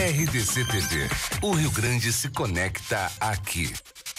RDC TV. O Rio Grande se conecta aqui.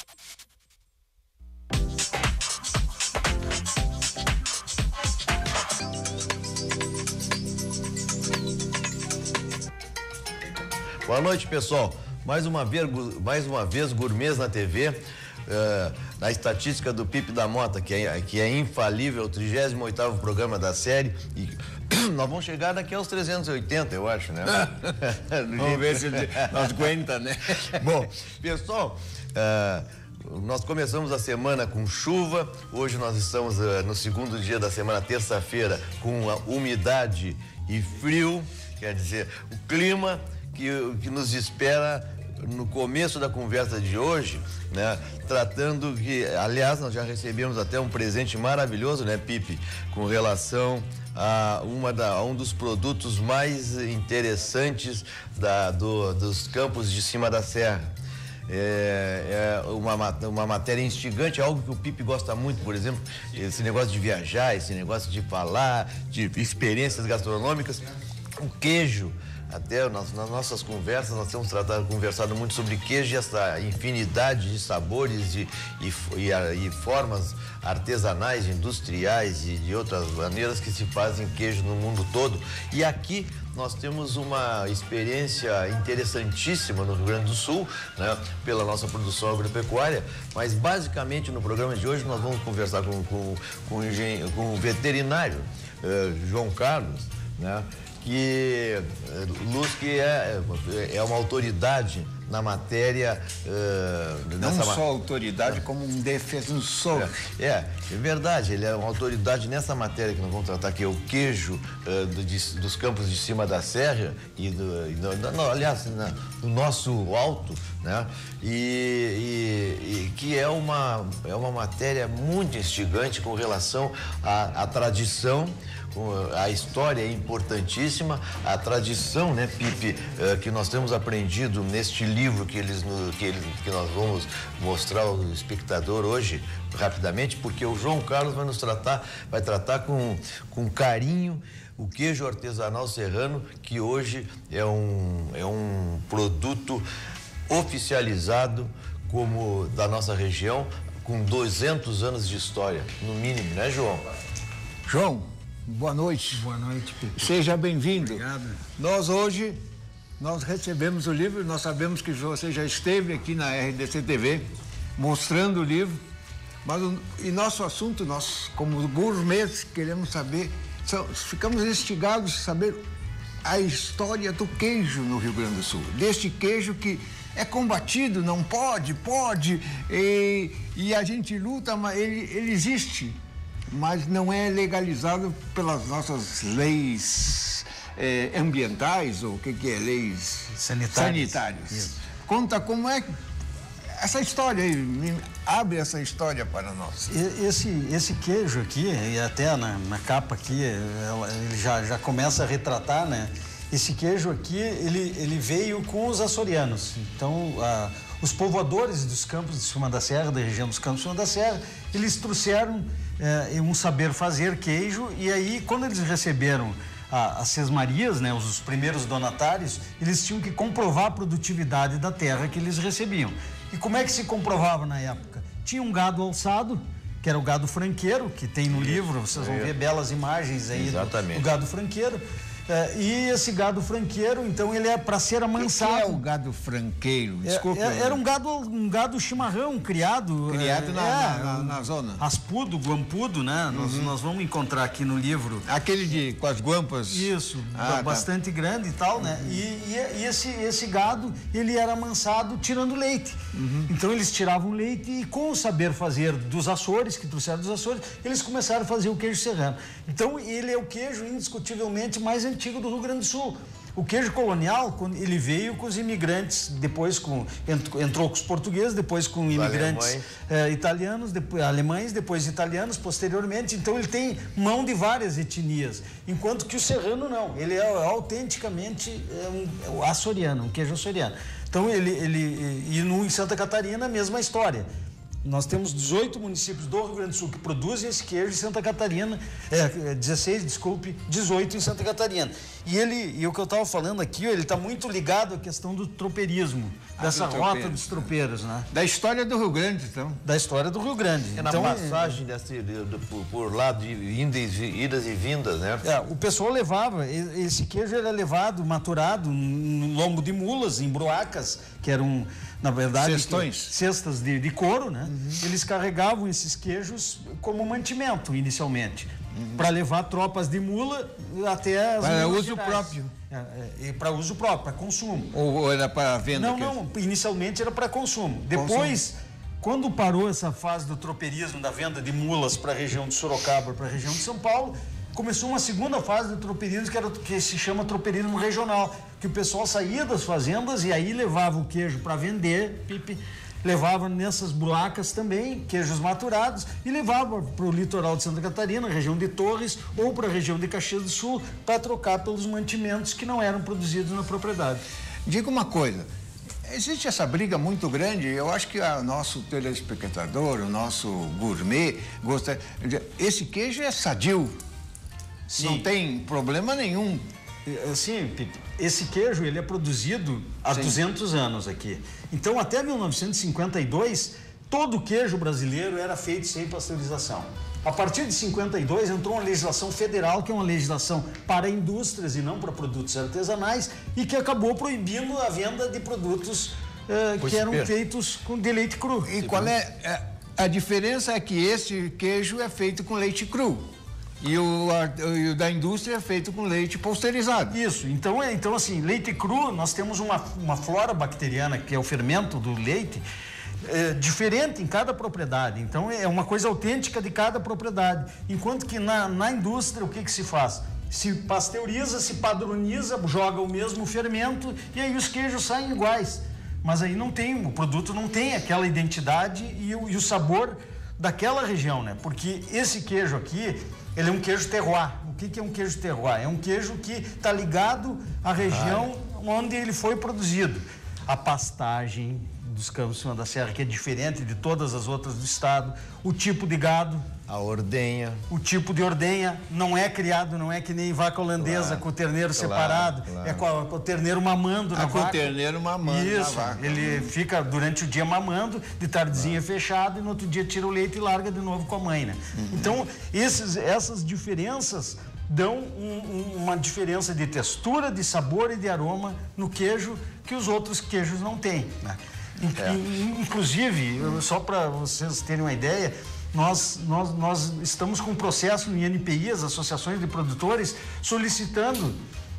Boa noite, pessoal. Mais uma vez, Gourmets na TV. Na estatística do Pipe da Mota, que é infalível, o 38º programa da série. E nós vamos chegar daqui aos 380, eu acho, né? Vamos ver se nós aguenta, né? Bom, pessoal, nós começamos a semana com chuva. Hoje nós estamos no segundo dia da semana, terça-feira, com a umidade e frio. Quer dizer, o clima que nos espera no começo da conversa de hoje, né? Tratando que, aliás, nós já recebemos até um presente maravilhoso, né, Pipe, com relação a um dos produtos mais interessantes dos campos de cima da serra. É uma matéria instigante, algo que o Pipe gosta muito, por exemplo, esse negócio de viajar, esse negócio de falar, de experiências gastronômicas, o queijo. Até nas nossas conversas, nós temos conversado muito sobre queijo e essa infinidade de sabores e formas artesanais, industriais e de outras maneiras que se fazem queijo no mundo todo. E aqui nós temos uma experiência interessantíssima no Rio Grande do Sul, né, pela nossa produção agropecuária, mas basicamente no programa de hoje nós vamos conversar com o veterinário João Carlos, né? Que é uma autoridade na matéria. Não só autoridade, como um defensor. É verdade, ele é uma autoridade nessa matéria que nós vamos tratar, que é o queijo dos campos de cima da serra aliás, do nosso alto, né? E que é uma matéria muito instigante com relação à tradição. A história é importantíssima, a tradição, né, Pipe, que nós temos aprendido neste livro que nós vamos mostrar ao espectador hoje, rapidamente, porque o João Carlos vai tratar com carinho o queijo artesanal serrano, que hoje é um produto oficializado como da nossa região, com 200 anos de história, no mínimo, né, João? João, boa noite. Boa noite, Pipe. Seja bem-vindo. Obrigado. Nós recebemos o livro, nós sabemos que você já esteve aqui na RDC TV mostrando o livro, mas nosso assunto, nós como gourmets queremos saber, ficamos instigados a saber a história do queijo no Rio Grande do Sul, deste queijo que é combatido, não pode, e a gente luta, mas ele existe, mas não é legalizado pelas nossas leis ambientais, ou o que é, leis sanitárias. Isso. Conta como é essa história aí, abre essa história para nós. Esse queijo aqui, e até na capa aqui, ele já começa a retratar, né? Esse queijo aqui, ele veio com os açorianos. Então, os povoadores dos campos de cima da serra, da região dos campos de cima da serra, eles trouxeram um saber fazer queijo, e aí quando eles receberam as sesmarias, né, os primeiros donatários, eles tinham que comprovar a produtividade da terra que eles recebiam. E como é que se comprovava na época? Tinha um gado alçado, que era o gado franqueiro, que tem no livro, vocês vão ver belas imagens aí do gado franqueiro. E esse gado franqueiro, então, ele é para ser amansado. O que é o gado franqueiro? Desculpa. Era um gado chimarrão criado na zona. Raspudo, guampudo, né? Nós vamos encontrar aqui no livro. Aquele com as guampas. Isso, bastante grande e tal, né? E esse gado, ele era amansado tirando leite. Então eles tiravam leite e, com o saber fazer dos Açores, que trouxeram dos Açores, eles começaram a fazer o queijo serrano. Então ele é o queijo indiscutivelmente mais antigo do Rio Grande do Sul. O queijo colonial, ele veio com os imigrantes, depois entrou com os portugueses, depois com imigrantes italianos, depois alemães, depois italianos, posteriormente. Então ele tem mão de várias etnias, enquanto que o serrano não, ele é autenticamente açoriano, um queijo açoriano. Então em Santa Catarina a mesma história. Nós temos 18 municípios do Rio Grande do Sul que produzem esse queijo, em Santa Catarina, 18 em Santa Catarina. E o que eu estava falando aqui, ele está muito ligado à questão do tropeirismo, dessa rota dos tropeiros, né? Da história do Rio Grande, então. Da história do Rio Grande. É na passagem por lá de idas e vindas, né? O pessoal levava, esse queijo era levado, maturado no lombo de mulas, em broacas, que eram, na verdade, cestas de couro, né? Eles carregavam esses queijos como mantimento, inicialmente, para levar tropas de mula até as para uso gerais. próprio. Para uso próprio, para consumo. Ou era para venda? Não, inicialmente era para consumo. Depois, quando parou essa fase do tropeirismo, da venda de mulas para a região de Sorocaba, para a região de São Paulo, começou uma segunda fase do tropeirismo, que se chama tropeirismo regional, que o pessoal saía das fazendas e aí levava o queijo para vender, levava nessas buracas também, queijos maturados, e levava para o litoral de Santa Catarina, região de Torres, ou para a região de Caxias do Sul, para trocar pelos mantimentos que não eram produzidos na propriedade. Diga uma coisa, existe essa briga muito grande, eu acho que o nosso telespectador, o nosso gourmet, esse queijo é sadio, sim, não tem problema nenhum. Sim, esse queijo ele é produzido há 200 anos aqui. Então, até 1952, todo o queijo brasileiro era feito sem pasteurização. A partir de 52, entrou uma legislação federal, que é uma legislação para indústrias e não para produtos artesanais, e que acabou proibindo a venda de produtos que eram feitos de leite cru. E qual é a diferença? É que esse queijo é feito com leite cru. E o da indústria é feito com leite pasteurizado. Isso, então assim, leite cru, nós temos uma flora bacteriana, que é o fermento do leite, diferente em cada propriedade. Então é uma coisa autêntica de cada propriedade. Enquanto que na indústria, o que se faz? Se pasteuriza, se padroniza, joga o mesmo fermento e aí os queijos saem iguais. Mas aí o produto não tem aquela identidade e o sabor daquela região, né? Porque esse queijo aqui, ele é um queijo terroir. O que é um queijo terroir? É um queijo que está ligado à região onde ele foi produzido. A pastagem dos campos de cima da serra, que é diferente de todas as outras do estado, o tipo de gado, a ordenha, o tipo de ordenha, não é criado, não é que nem vaca holandesa com o terneiro separado, é com o terneiro mamando na vaca. Com o terneiro mamando na vaca. Ele fica durante o dia mamando, de tardezinha fechado, e no outro dia tira o leite e larga de novo com a mãe, né? Então, essas diferenças dão uma diferença de textura, de sabor e de aroma no queijo que os outros queijos não têm, né? Inclusive, só para vocês terem uma ideia, nós estamos com um processo no INPI, as associações de produtores, solicitando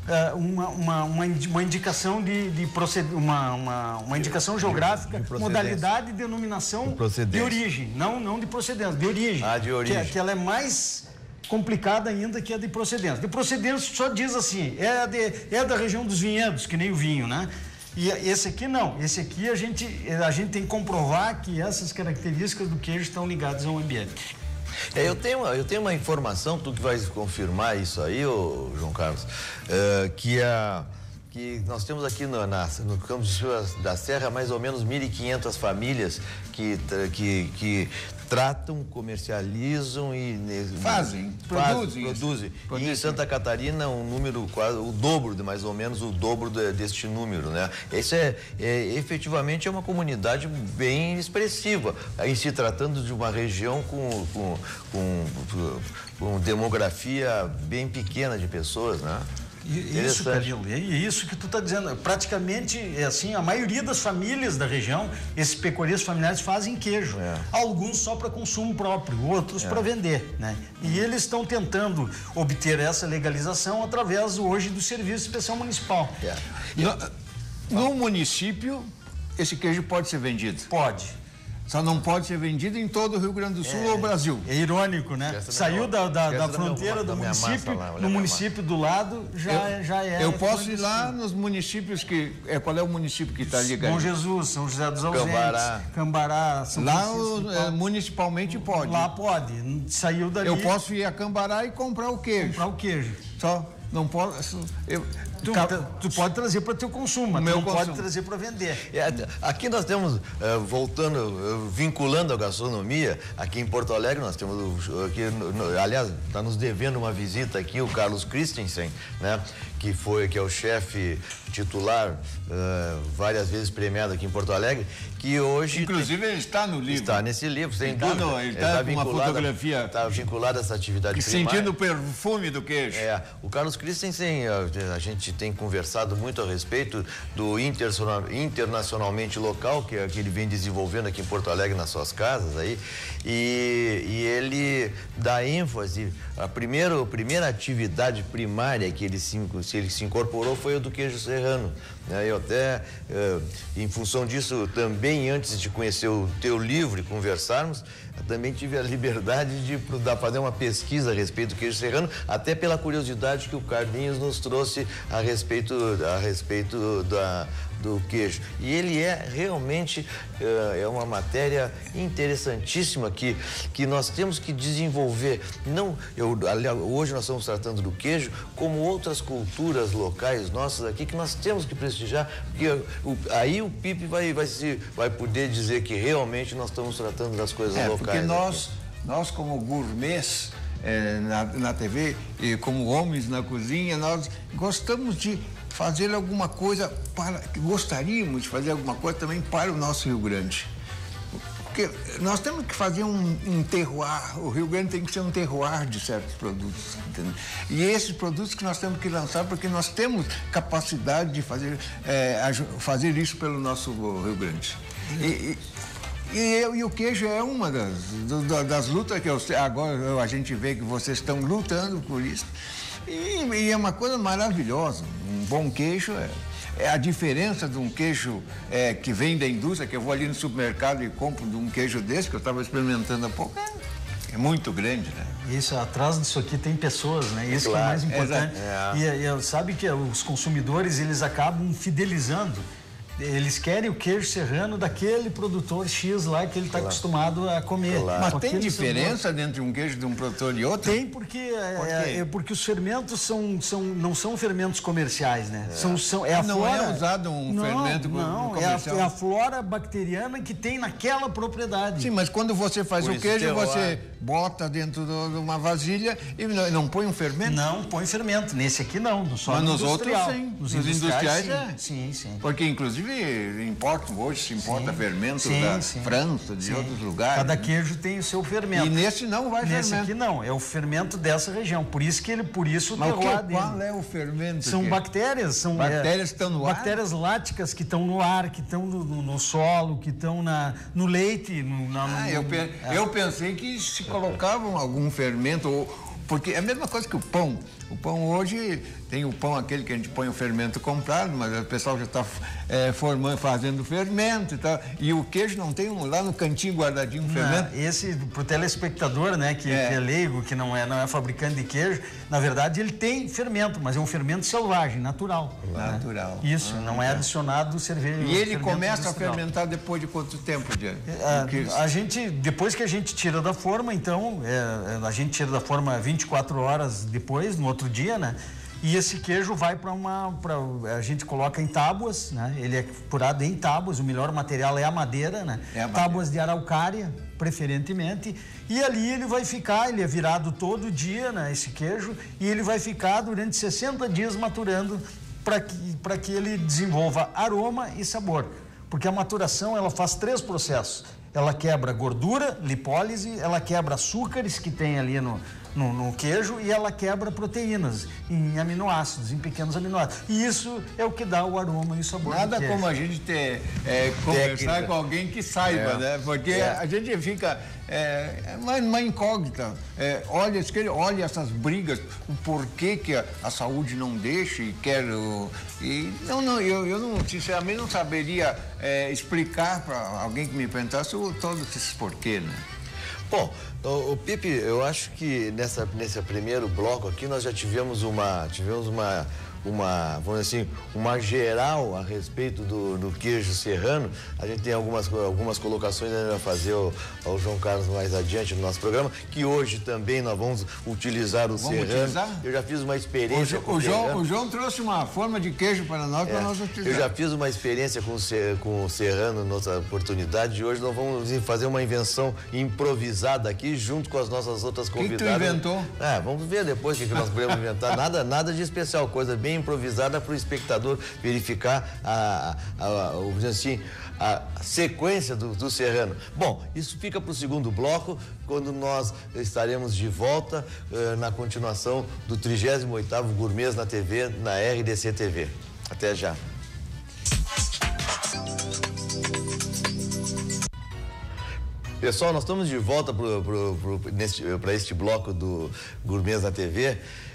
uma indicação uma indicação geográfica, de modalidade e denominação de origem, não de procedência, de origem. De origem. Que ela é mais complicada ainda que a de procedência. De procedência só diz assim, é da região dos vinhedos, que nem o vinho, né? E esse aqui não, esse aqui a gente tem que comprovar que essas características do queijo estão ligadas ao ambiente. Eu tenho uma informação, tu que vais confirmar isso aí, João Carlos, que nós temos aqui no Campo de Cima da Serra mais ou menos 1.500 famílias que tratam, comercializam e produzem. E em Santa Catarina um número quase o dobro, mais ou menos o dobro deste número, né? Esse efetivamente é uma comunidade bem expressiva, em se tratando de uma região com demografia bem pequena de pessoas, né? Isso, Cadilo, é isso que tu está dizendo. Praticamente, assim, a maioria das famílias da região, esses pecuaristas familiares fazem queijo. Alguns só para consumo próprio, outros para vender, né? E eles estão tentando obter essa legalização através, hoje, do Serviço Especial Municipal. No município, esse queijo pode ser vendido? Pode. Só não pode ser vendido em todo o Rio Grande do Sul ou Brasil. É irônico, né? Saiu da fronteira do município, no município do lado, já é. Eu posso ir lá nos municípios qual é o município que está ligado? Bom Jesus, São José dos Ausentes, Cambará, São Francisco. Lá municipalmente pode. Lá pode. Saiu dali. Eu posso ir a Cambará e comprar o queijo. Comprar o queijo. Só. não posso... Tu pode trazer para teu consumo, mas tu não pode trazer para vender. Aqui nós temos, vinculando a gastronomia, aqui em Porto Alegre nós temos, aliás, está nos devendo uma visita aqui o Carlos Christensen, né? Que é o chefe titular, várias vezes premiado aqui em Porto Alegre, que hoje... Inclusive ele está no livro. Está nesse livro, sem dúvida. Ele está com uma fotografia. Está vinculado a essa atividade primária. Sentindo o perfume do queijo. O Carlos Christensen, a gente tem conversado muito a respeito do internacionalmente local, que ele vem desenvolvendo aqui em Porto Alegre nas suas casas aí, e ele dá ênfase, a primeira atividade primária que ele se incorporou foi o do queijo serrano, né? Eu até, em função disso, também antes de conhecer o teu livro e conversarmos, eu também tive a liberdade de fazer uma pesquisa a respeito do queijo serrano, até pela curiosidade que o Carlinhos nos trouxe a respeito do queijo. E ele é realmente uma matéria interessantíssima que nós temos que desenvolver. Hoje nós estamos tratando do queijo como outras culturas locais nossas aqui que nós temos que prestigiar, porque aí o Pipe vai poder dizer que realmente nós estamos tratando das coisas locais. Porque nós como gourmets na TV e como homens na cozinha, nós gostamos de fazer alguma coisa gostaríamos de fazer alguma coisa também para o nosso Rio Grande. Porque nós temos que fazer um terroir, o Rio Grande tem que ser um terroir de certos produtos, entendeu? E esses produtos que nós temos que lançar, porque nós temos capacidade de fazer isso pelo nosso Rio Grande. E o queijo é uma das lutas que agora a gente vê que vocês estão lutando por isso. E é uma coisa maravilhosa. Um bom queijo é a diferença de um queijo que vem da indústria, que eu vou ali no supermercado e compro de um queijo desse, que eu estava experimentando há pouco. É muito grande, né? Isso, atrás disso aqui tem pessoas, né? Isso claro, que é mais importante. E sabe que os consumidores, eles acabam fidelizando. Eles querem o queijo serrano daquele produtor X lá que ele está acostumado a comer. Mas tem diferença entre um queijo de um produtor e outro? Tem, porque os fermentos não são fermentos comerciais, né? Não é usado fermento comercial? É a flora bacteriana que tem naquela propriedade. Sim, mas quando você faz o queijo, você bota dentro de uma vasilha e não põe um fermento? Não, põe fermento. Nesse aqui não, mas nos outros sim. Nos industriais sim. Porque inclusive hoje se importa fermento da França, de outros lugares. Cada queijo tem o seu fermento. E nesse não vai fermento. Nesse aqui não, é o fermento dessa região. Por isso Mas qual é o fermento? São bactérias. São bactérias que estão no ar? Bactérias láticas que estão no ar, que estão no solo, que estão no leite. Eu pensei que se colocavam algum fermento, porque é a mesma coisa que o pão. O pão hoje tem o pão aquele que a gente põe o fermento comprado, mas o pessoal já está fazendo fermento e tal. E o queijo não tem lá no cantinho guardadinho um fermento? Esse, pro telespectador, né, que é leigo, que não é fabricante de queijo, na verdade ele tem fermento, mas é um fermento selvagem, natural. Natural. Né? Isso, não é adicionado cerveja. E ele começa a fermentar depois de quanto tempo, Diego? Depois que a gente tira da forma, então, a gente tira da forma 24 horas depois, no outro dia, né? E esse queijo vai a gente coloca em tábuas, né? Ele é curado em tábuas, o melhor material é a madeira, né? Tábuas de araucária, preferentemente. E ali ele vai ficar, ele é virado todo dia, né? Esse queijo, e ele vai ficar durante 60 dias maturando para que ele desenvolva aroma e sabor. Porque a maturação, ela faz 3 processos. Ela quebra gordura, lipólise, ela quebra açúcares que tem ali no queijo e ela quebra proteínas em aminoácidos, em pequenos aminoácidos. E isso é o que dá o aroma e o sabor do queijo. Nada como a gente conversar com alguém que saiba, né? Porque a gente fica uma incógnita. Olha essas brigas, o porquê que a saúde não deixa e quer... eu sinceramente não saberia explicar para alguém que me perguntasse todos esses porquês, né? Bom, o Pipe, eu acho que nesse primeiro bloco aqui nós já tivemos uma vamos dizer assim, uma geral a respeito do queijo serrano. A gente tem algumas colocações, a gente vai fazer ao João Carlos mais adiante no nosso programa, que hoje também nós vamos utilizar o serrano. Utilizar? Eu já fiz uma experiência com o serrano. O João trouxe uma forma de queijo para nós utilizar. Eu já fiz uma experiência com o serrano noutra oportunidade e hoje nós vamos fazer uma invenção improvisada aqui junto com as nossas outras convidadas. O que tu inventou? Vamos ver depois o que nós podemos inventar. Nada de especial, coisa bem improvisada para o espectador verificar vamos dizer assim, a sequência do serrano. Bom, isso fica para o segundo bloco, quando nós estaremos de volta na continuação do 38º Gourmets na TV, na RDC TV. Até já. Pessoal, nós estamos de volta para este bloco do Gourmets na TV.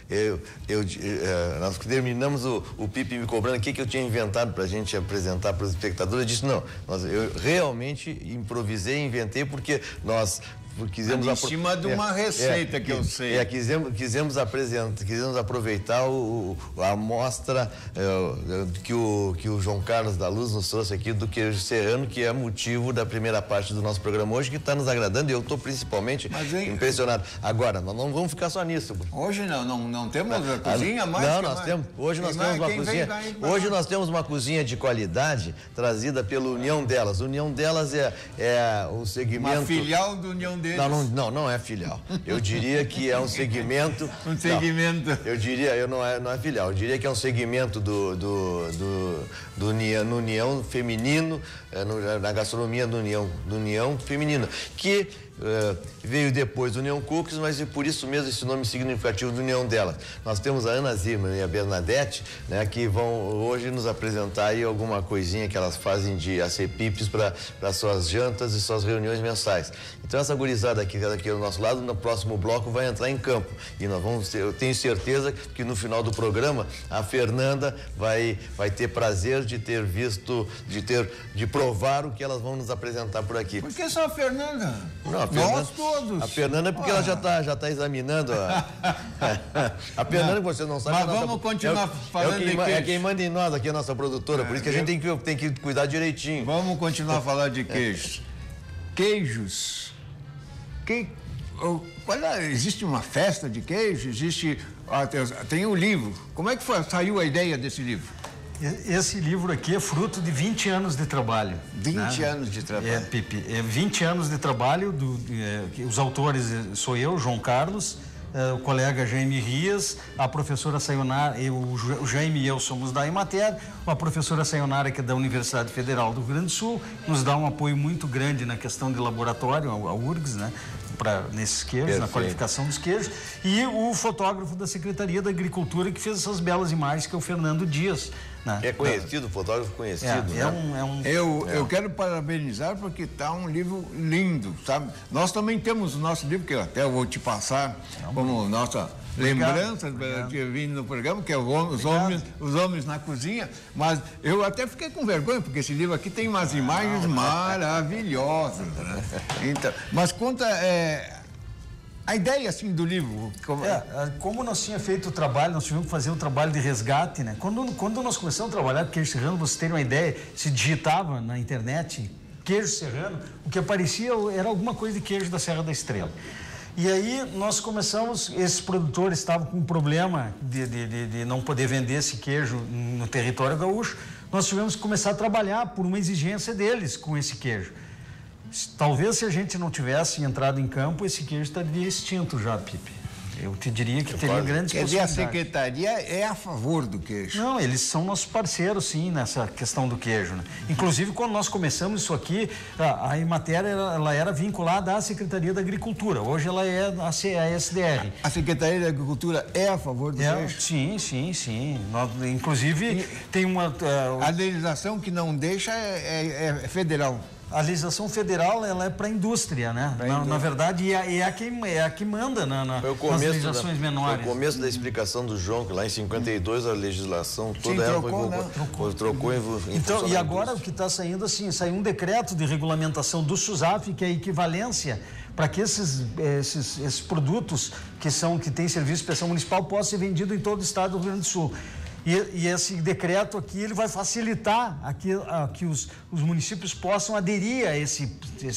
Nós terminamos o Pipe me cobrando o que eu tinha inventado para a gente apresentar para os espectadores. Eu disse, não, eu realmente improvisei, inventei, porque nós quisemos... Em cima de uma receita que eu sei. Quisemos aproveitar a amostra que o João Carlos da Luz nos trouxe aqui do queijo serrano, que é motivo da primeira parte do nosso programa hoje, que está nos agradando, e eu estou principalmente impressionado. Agora, nós não vamos ficar só nisso. Hoje não temos a cozinha mais? Não, nós temos. Hoje nós temos uma cozinha. Hoje nós temos uma cozinha de qualidade trazida pela União Delas. União Delas é um segmento... Uma filial do União Delas. Não é filial. Eu diria que é um segmento. Um segmento. Não, eu diria, não é filial. Eu diria que é um segmento do União feminino, na gastronomia do União feminina, que veio depois do União Cookies, mas por isso mesmo esse nome significativo do União Delas. Nós temos a Ana Zimmermann e a Bernadette, né, que vão hoje nos apresentar aí alguma coisinha que elas fazem de acepipes para suas jantas e suas reuniões mensais. Então essa gurizada aqui ao nosso lado, no próximo bloco vai entrar em campo e nós vamos eu tenho certeza que no final do programa a Fernanda vai ter prazer de ter visto, de provar o que elas vão nos apresentar por aqui. Por que só a Fernanda? Não, nós todos. A Fernanda é porque ela já tá examinando a Fernanda, que você não sabe. Mas vamos continuar falando de queijo. É quem manda em nós aqui, a nossa produtora, por isso que a gente tem que cuidar direitinho. Vamos continuar a falar de queijos. Queijos. Existe uma festa de queijo? Tem um livro. Como é que saiu a ideia desse livro? Esse livro aqui é fruto de 20 anos de trabalho. 20 anos de trabalho. Pipe, 20 anos de trabalho, os autores sou eu, João Carlos, o colega Jaime Rias, a professora Sayonara, o Jaime e eu somos da Emater, a professora Sayonara, que é da Universidade Federal do Rio Grande do Sul, nos dá um apoio muito grande na questão de laboratório, a URGS, né? Nesses queijos, perfeito, na qualificação dos queijos, e o fotógrafo da Secretaria da Agricultura que fez essas belas imagens, que é o Fernando Dias. Né? É conhecido, fotógrafo conhecido. Eu quero parabenizar porque está um livro lindo, sabe? Nós também temos o nosso livro, que eu até vou te passar como nossa lembrança que eu vim no programa, que é os homens na cozinha, mas eu até fiquei com vergonha, porque esse livro aqui tem umas imagens maravilhosas, né? Então, mas conta a ideia, assim, do livro. Como nós tínhamos feito o trabalho, nós tivemos que fazer um trabalho de resgate, né? Quando nós começamos a trabalhar queijo serrano, vocês terem uma ideia, se digitava na internet queijo serrano, o que aparecia era alguma coisa de queijo da Serra da Estrela. E aí nós começamos, esses produtores estavam com um problema de não poder vender esse queijo no território gaúcho, nós tivemos que começar a trabalhar por uma exigência deles com esse queijo. Talvez se a gente não tivesse entrado em campo, esse queijo estaria extinto já, Pipe. Eu te diria que teria grandes possibilidades. Quer dizer, a Secretaria é a favor do queijo? Não, eles são nossos parceiros, sim, nessa questão do queijo, né? Inclusive, quando nós começamos isso aqui, a Emater, ela era vinculada à Secretaria da Agricultura. Hoje ela é a SDR. A Secretaria da Agricultura é a favor do queijo? Sim. Inclusive, tem uma... A legislação que não deixa é federal. A legislação federal, ela é para a indústria, né? Na verdade, é a que manda nas legislações menores. Foi o começo da explicação do João, que lá em 52 a legislação toda trocou em então, e agora o que está saindo, assim, saiu um decreto de regulamentação do SUSAF, que é a equivalência para que esses produtos que têm serviço de inspeção municipal possam ser vendidos em todo o estado do Rio Grande do Sul. E esse decreto aqui, ele vai facilitar que os municípios possam aderir a esse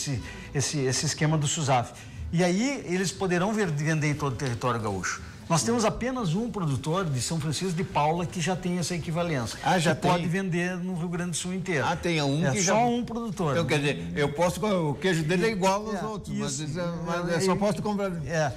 esquema do SUSAF. E aí eles poderão vender em todo o território gaúcho. Nós temos apenas um produtor de São Francisco de Paula que já tem essa equivalência. Já tem? Pode vender no Rio Grande do Sul inteiro. Tem um que só um produtor. Então, quer dizer, eu posso, o queijo dele é igual aos outros, mas eu só posso comprar.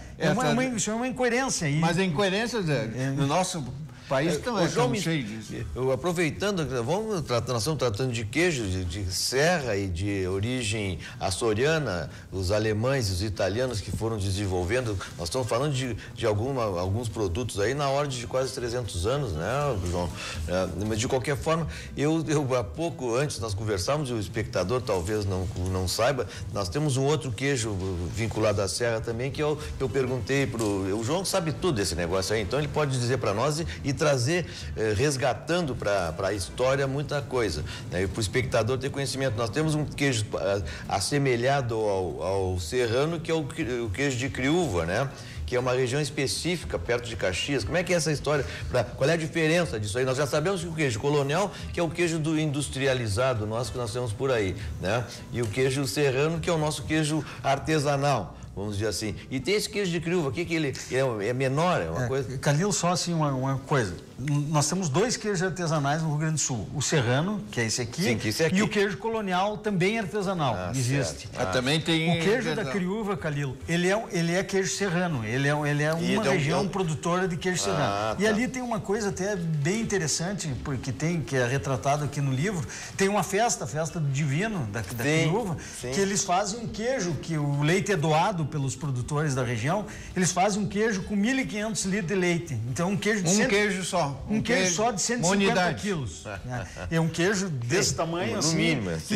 Isso é uma incoerência. Mas a incoerência, no nosso país também João, cheio disso. Aproveitando, nós estamos tratando de queijo de serra e de origem açoriana, os alemães e os italianos que foram desenvolvendo, nós estamos falando de alguns produtos aí na ordem de quase 300 anos, né, João? Mas de qualquer forma, eu há pouco antes nós conversávamos, e o espectador talvez não saiba, nós temos um outro queijo vinculado à serra também, que eu perguntei o João sabe tudo desse negócio aí, então ele pode dizer para nós e trazer, resgatando para a história muita coisa, né? E para o espectador ter conhecimento. Nós temos um queijo assemelhado ao serrano, que é o queijo de Criúva, né? Que é uma região específica, perto de Caxias. Como é que é essa história? Qual é a diferença disso aí? Nós já sabemos que o queijo colonial, que é o queijo do industrializado nosso que nós temos por aí, né? E o queijo serrano, que é o nosso queijo artesanal, vamos dizer assim. E tem esse queijo de Criúva aqui, que ele é menor, é uma coisa... Calil, só assim uma coisa. Nós temos 2 queijos artesanais no Rio Grande do Sul. O serrano, que é esse aqui, sim, que esse aqui. E o queijo colonial também artesanal, existe. Também tem... O queijo da Criúva, Calil, ele é queijo serrano. Ele é uma região produtora de queijo serrano. E ali tem uma coisa até bem interessante, que é retratado aqui no livro. Tem uma festa, a festa do Divino, da Criúva, que eles fazem um queijo, que o leite é doado pelos produtores da região, eles fazem um queijo com 1.500 litros de leite. Então, um queijo de queijo só. Um queijo só de 150 quilos. É um queijo desse tamanho, assim. Mínimo, e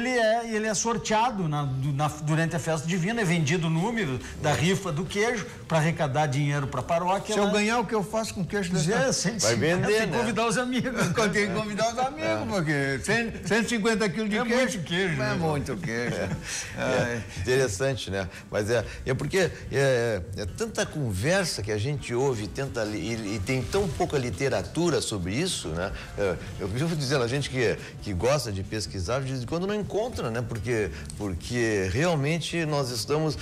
ele é sorteado durante a festa divina, é vendido o número da rifa do queijo para arrecadar dinheiro para a paróquia. Se eu ganhar, o que eu faço com queijo desse tamanho? Vai vender, tem que convidar os amigos. Tem que convidar os amigos, porque 150 quilos de queijo. Muito queijo. É muito queijo. Interessante, né? Mas é porque é tanta conversa que a gente ouve e tem tão pouca literatura sobre isso, né? Eu vivo dizendo, a gente que gosta de pesquisar, de vez em quando não encontra, né? Porque realmente nós estamos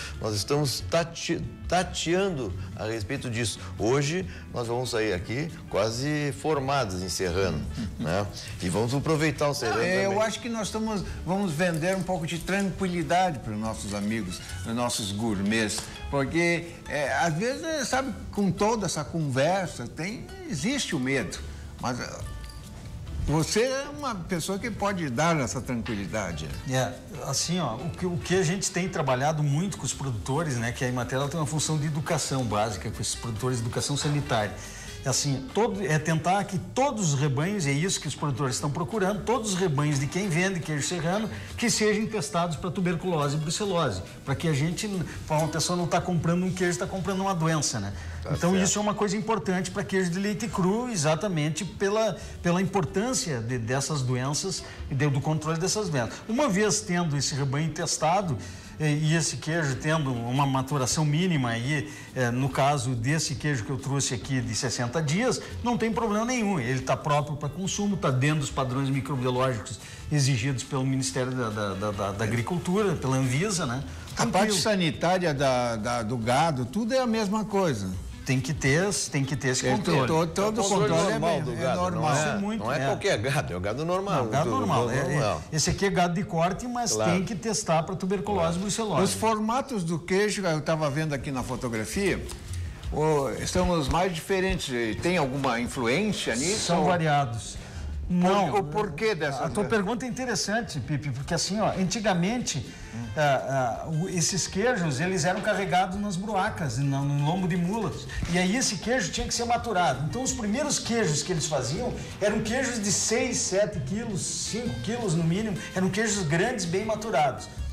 tateando a respeito disso. Hoje nós vamos sair aqui quase formados em serrano, né? E vamos aproveitar o serrano também. Eu acho que nós vamos vender um pouco de tranquilidade para os nossos amigos, os nossos gourmets, porque às vezes, sabe, com toda essa conversa existe o medo, mas você é uma pessoa que pode dar essa tranquilidade. Assim, ó, o que a gente tem trabalhado muito com os produtores, né, que a Emater tem uma função de educação básica com esses produtores de educação sanitária. Assim, tentar que todos os rebanhos, é isso que os produtores estão procurando, todos os rebanhos de quem vende queijo serrano, que sejam testados para tuberculose e brucelose, para que uma pessoa não está comprando um queijo, está comprando uma doença, né? Então, certo. Isso é uma coisa importante para queijo de leite cru, exatamente pela importância dessas doenças e do controle dessas doenças. Uma vez tendo esse rebanho testado, e esse queijo tendo uma maturação mínima aí, no caso desse queijo que eu trouxe aqui de 60 dias, não tem problema nenhum. Ele está próprio para consumo, está dentro dos padrões microbiológicos exigidos pelo Ministério da Agricultura, pela Anvisa, né? A parte sanitária do gado, tudo é a mesma coisa. Tem que ter esse controle. Todo o controle normal do gado. Normal. Não é qualquer gado, é o gado normal. Não, gado normal. Esse aqui é gado de corte, mas tem que testar para tuberculose e brucelose. Os formatos do queijo, eu estava vendo aqui na fotografia, são os mais diferentes. Tem alguma influência nisso? São variados. Não. O porquê dessa? A tua pergunta é interessante, Pipe, porque assim, ó, antigamente esses queijos, eles eram carregados nas bruacas, no lombo de mulas. E aí esse queijo tinha que ser maturado. Então os primeiros queijos que eles faziam eram queijos de 6, 7 quilos, 5 quilos no mínimo, eram queijos grandes, bem maturados.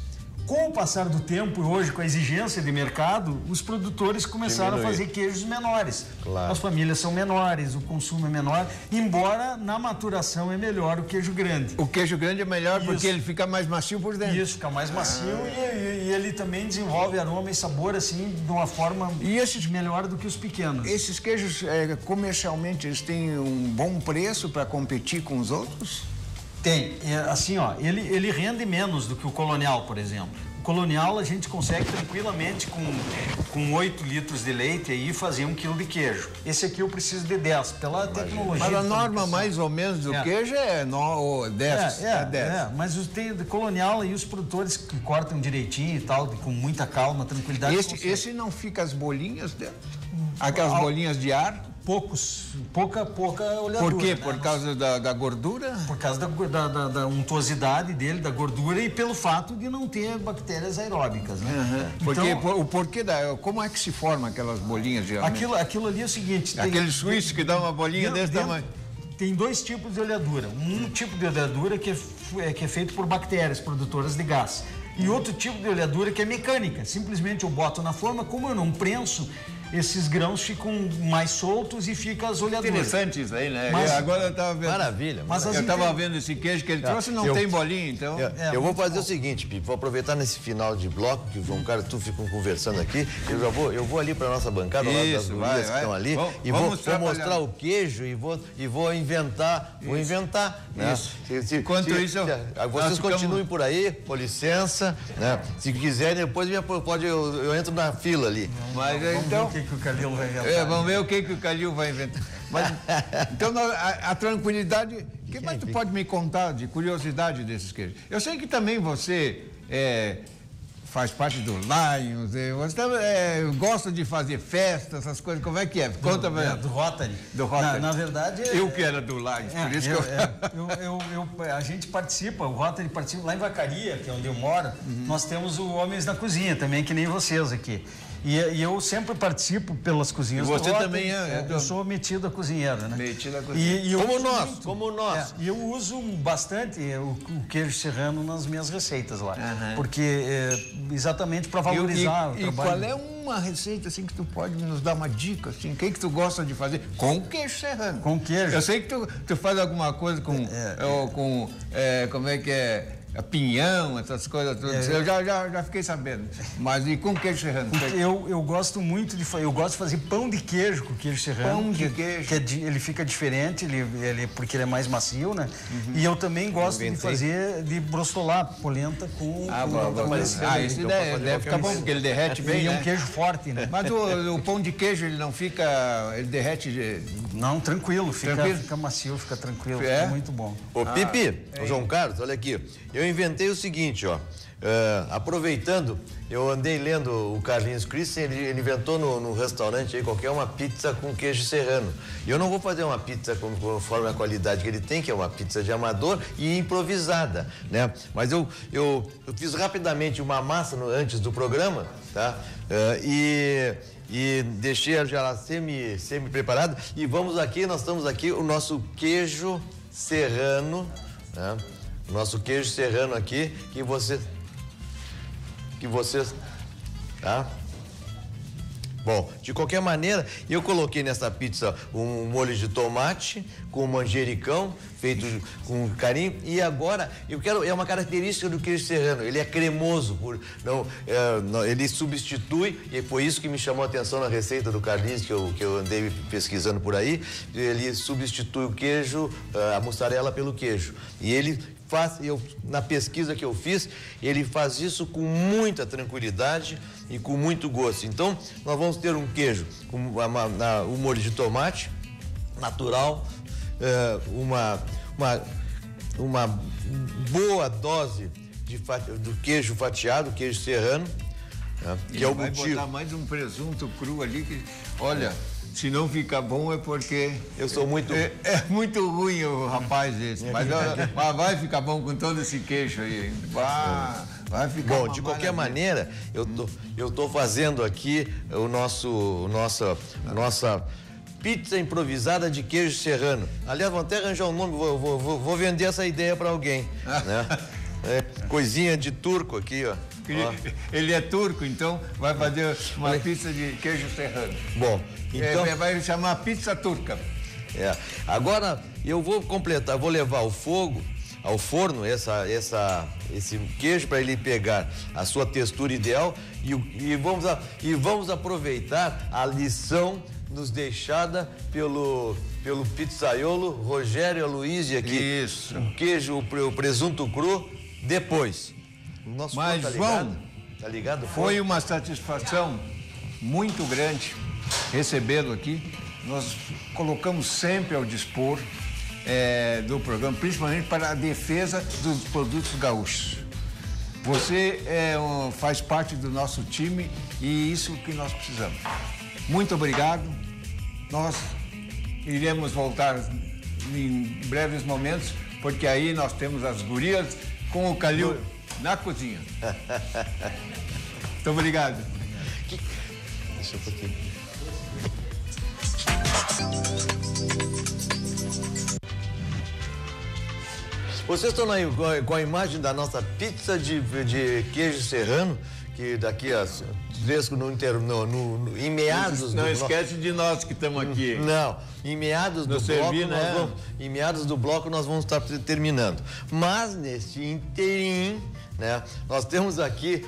Com o passar do tempo e hoje com a exigência de mercado, os produtores começaram a fazer queijos menores. Claro. As famílias são menores, o consumo é menor, embora na maturação é melhor o queijo grande. O queijo grande é melhor porque Isso. ele fica mais macio por dentro. Isso, fica mais macio e ele também desenvolve aroma e sabor assim de uma forma melhor do que os pequenos. Esses queijos, comercialmente, eles têm um bom preço para competir com os outros? Tem, assim, ó, ele rende menos do que o colonial, por exemplo. O colonial a gente consegue tranquilamente com 8 litros de leite aí fazer 1 quilo de queijo. Esse aqui eu preciso de 10, pela tecnologia. Mas a norma mais ou menos do queijo é 10. Mas tem colonial aí os produtores que cortam direitinho e tal, com muita calma, tranquilidade. Esse não fica as bolinhas dentro? Aquelas bolinhas de ar? Pouca olhadura. Por quê? Né? Por causa da gordura? Por causa da untuosidade dele, da gordura e pelo fato de não ter bactérias aeróbicas, né? Porque, como é que se forma aquelas bolinhas de ar? Aquilo ali é o seguinte... Aquele suíço que dá uma bolinha desse tamanho. Tem 2 tipos de olhadura. Um tipo de olhadura que é feito por bactérias produtoras de gás. E outro tipo de olhadura que é mecânica. Simplesmente eu boto na forma, como eu não prenso, esses grãos ficam mais soltos e fica as olhaduras. Interessante isso aí, né? Mas, agora eu estava vendo. Maravilha. Eu estava vendo esse queijo que ele trouxe, não tem bolinha, então. Eu vou fazer o seguinte, Pipo, vou aproveitar nesse final de bloco, que o João Carlos e tu ficam conversando aqui, eu vou ali para nossa bancada, ao lado das gurias que estão ali, e vou mostrar o queijo e vou inventar. Né? Isso. Enquanto isso, vocês continuem por aí, com licença, né? Se quiserem, depois eu entro na fila ali. Mas então... O que o Calil vai inventar? Vamos ver o que o Calil vai inventar. Mas, então, a tranquilidade... O que mais tu pode me contar de curiosidade desses queijos? Eu sei que também você faz parte do Lions, você gosta de fazer festas, essas coisas, como é que é? Conta pra mim. Do Rotary. Do Rotary. Na verdade... Eu que era do Lions, por isso que a gente participa, o Rotary participa lá em Vacaria, que é onde eu moro, nós temos o Homens da Cozinha também, que nem vocês aqui. E eu sempre participo pelas cozinhas. E você do Rotary. também Eu sou metido a cozinheiro, né? Metido a cozinheiro. Como nós. E eu uso bastante o queijo serrano nas minhas receitas lá. Porque exatamente para valorizar o trabalho. E qual é uma receita assim que tu pode nos dar uma dica assim? O que tu gosta de fazer com queijo serrano? Com queijo. Eu sei que tu faz alguma coisa com como é que é? Pinhão, essas coisas todas. Eu já fiquei sabendo. Mas e com queijo serrano? Eu gosto muito de fazer pão de queijo com queijo serrano. Pão de queijo. Ele fica diferente, porque ele é mais macio, né? E eu também gosto de brostolar polenta com... Isso deve ficar bom, porque ele derrete bem, E é um queijo forte, né? Mas o pão de queijo, ele não fica... Ele derrete... Não, tranquilo. Fica macio, fica tranquilo. Fica muito bom. Ô, Pipi, João Carlos, olha aqui. Eu inventei o seguinte, ó. Aproveitando, eu andei lendo o Carlinhos Christen, ele inventou no restaurante aí qualquer uma pizza com queijo serrano. E eu não vou fazer uma pizza conforme a qualidade que ele tem, que é uma pizza de amador e improvisada, né? Mas eu fiz rapidamente uma massa antes do programa, tá? E deixei ela já semi-preparada. E nós estamos aqui, o nosso queijo serrano, né? O nosso queijo serrano aqui, que vocês, tá? Bom, de qualquer maneira, eu coloquei nessa pizza um molho de tomate com manjericão, feito com carinho. E agora, é uma característica do queijo serrano, ele é cremoso, ele substitui, e foi isso que me chamou a atenção na receita do Carlinhos, que eu andei pesquisando por aí, ele substitui o queijo, a mussarela pelo queijo. E ele na pesquisa que eu fiz, ele faz isso com muita tranquilidade e com muito gosto. Então, nós vamos ter um queijo com um molho de tomate natural, uma boa dose do queijo fatiado, queijo serrano, né, que é o motivo. Vai botar mais um presunto cru ali que, olha, se não fica bom é porque eu sou muito... É muito ruim o rapaz esse, mas vai ficar bom com todo esse queijo aí. Vai ficar bom. De qualquer maneira, eu tô fazendo aqui nossa pizza improvisada de queijo serrano. Aliás, vou até arranjar um nome, vou vender essa ideia para alguém, né? Coisinha de turco aqui, ó. Ele é turco, então vai fazer uma pizza de queijo serrano. Bom, então... vai chamar pizza turca. Agora eu vou completar, vou levar ao forno esse queijo para ele pegar a sua textura ideal e vamos aproveitar a lição nos deixada pelo pizzaiolo Rogério Aloysio aqui. Isso. O queijo, o presunto cru, depois. Nosso Mas, tá João, tá ligado? Foi uma satisfação muito grande recebê-lo aqui. Nós colocamos sempre ao dispor do programa, principalmente para a defesa dos produtos gaúchos. Você faz parte do nosso time e isso que nós precisamos. Muito obrigado. Nós iremos voltar em breves momentos, porque aí nós temos as gurias com o Calil na cozinha. Muito obrigado. Deixa eu pôr aqui. Vocês estão aí com a imagem da nossa pizza de queijo serrano, que daqui a em meados não esquece de nós que estamos aqui. Não, em meados do bloco, em meados do bloco nós vamos estar terminando. Mas nesse inteirinho, né, nós temos aqui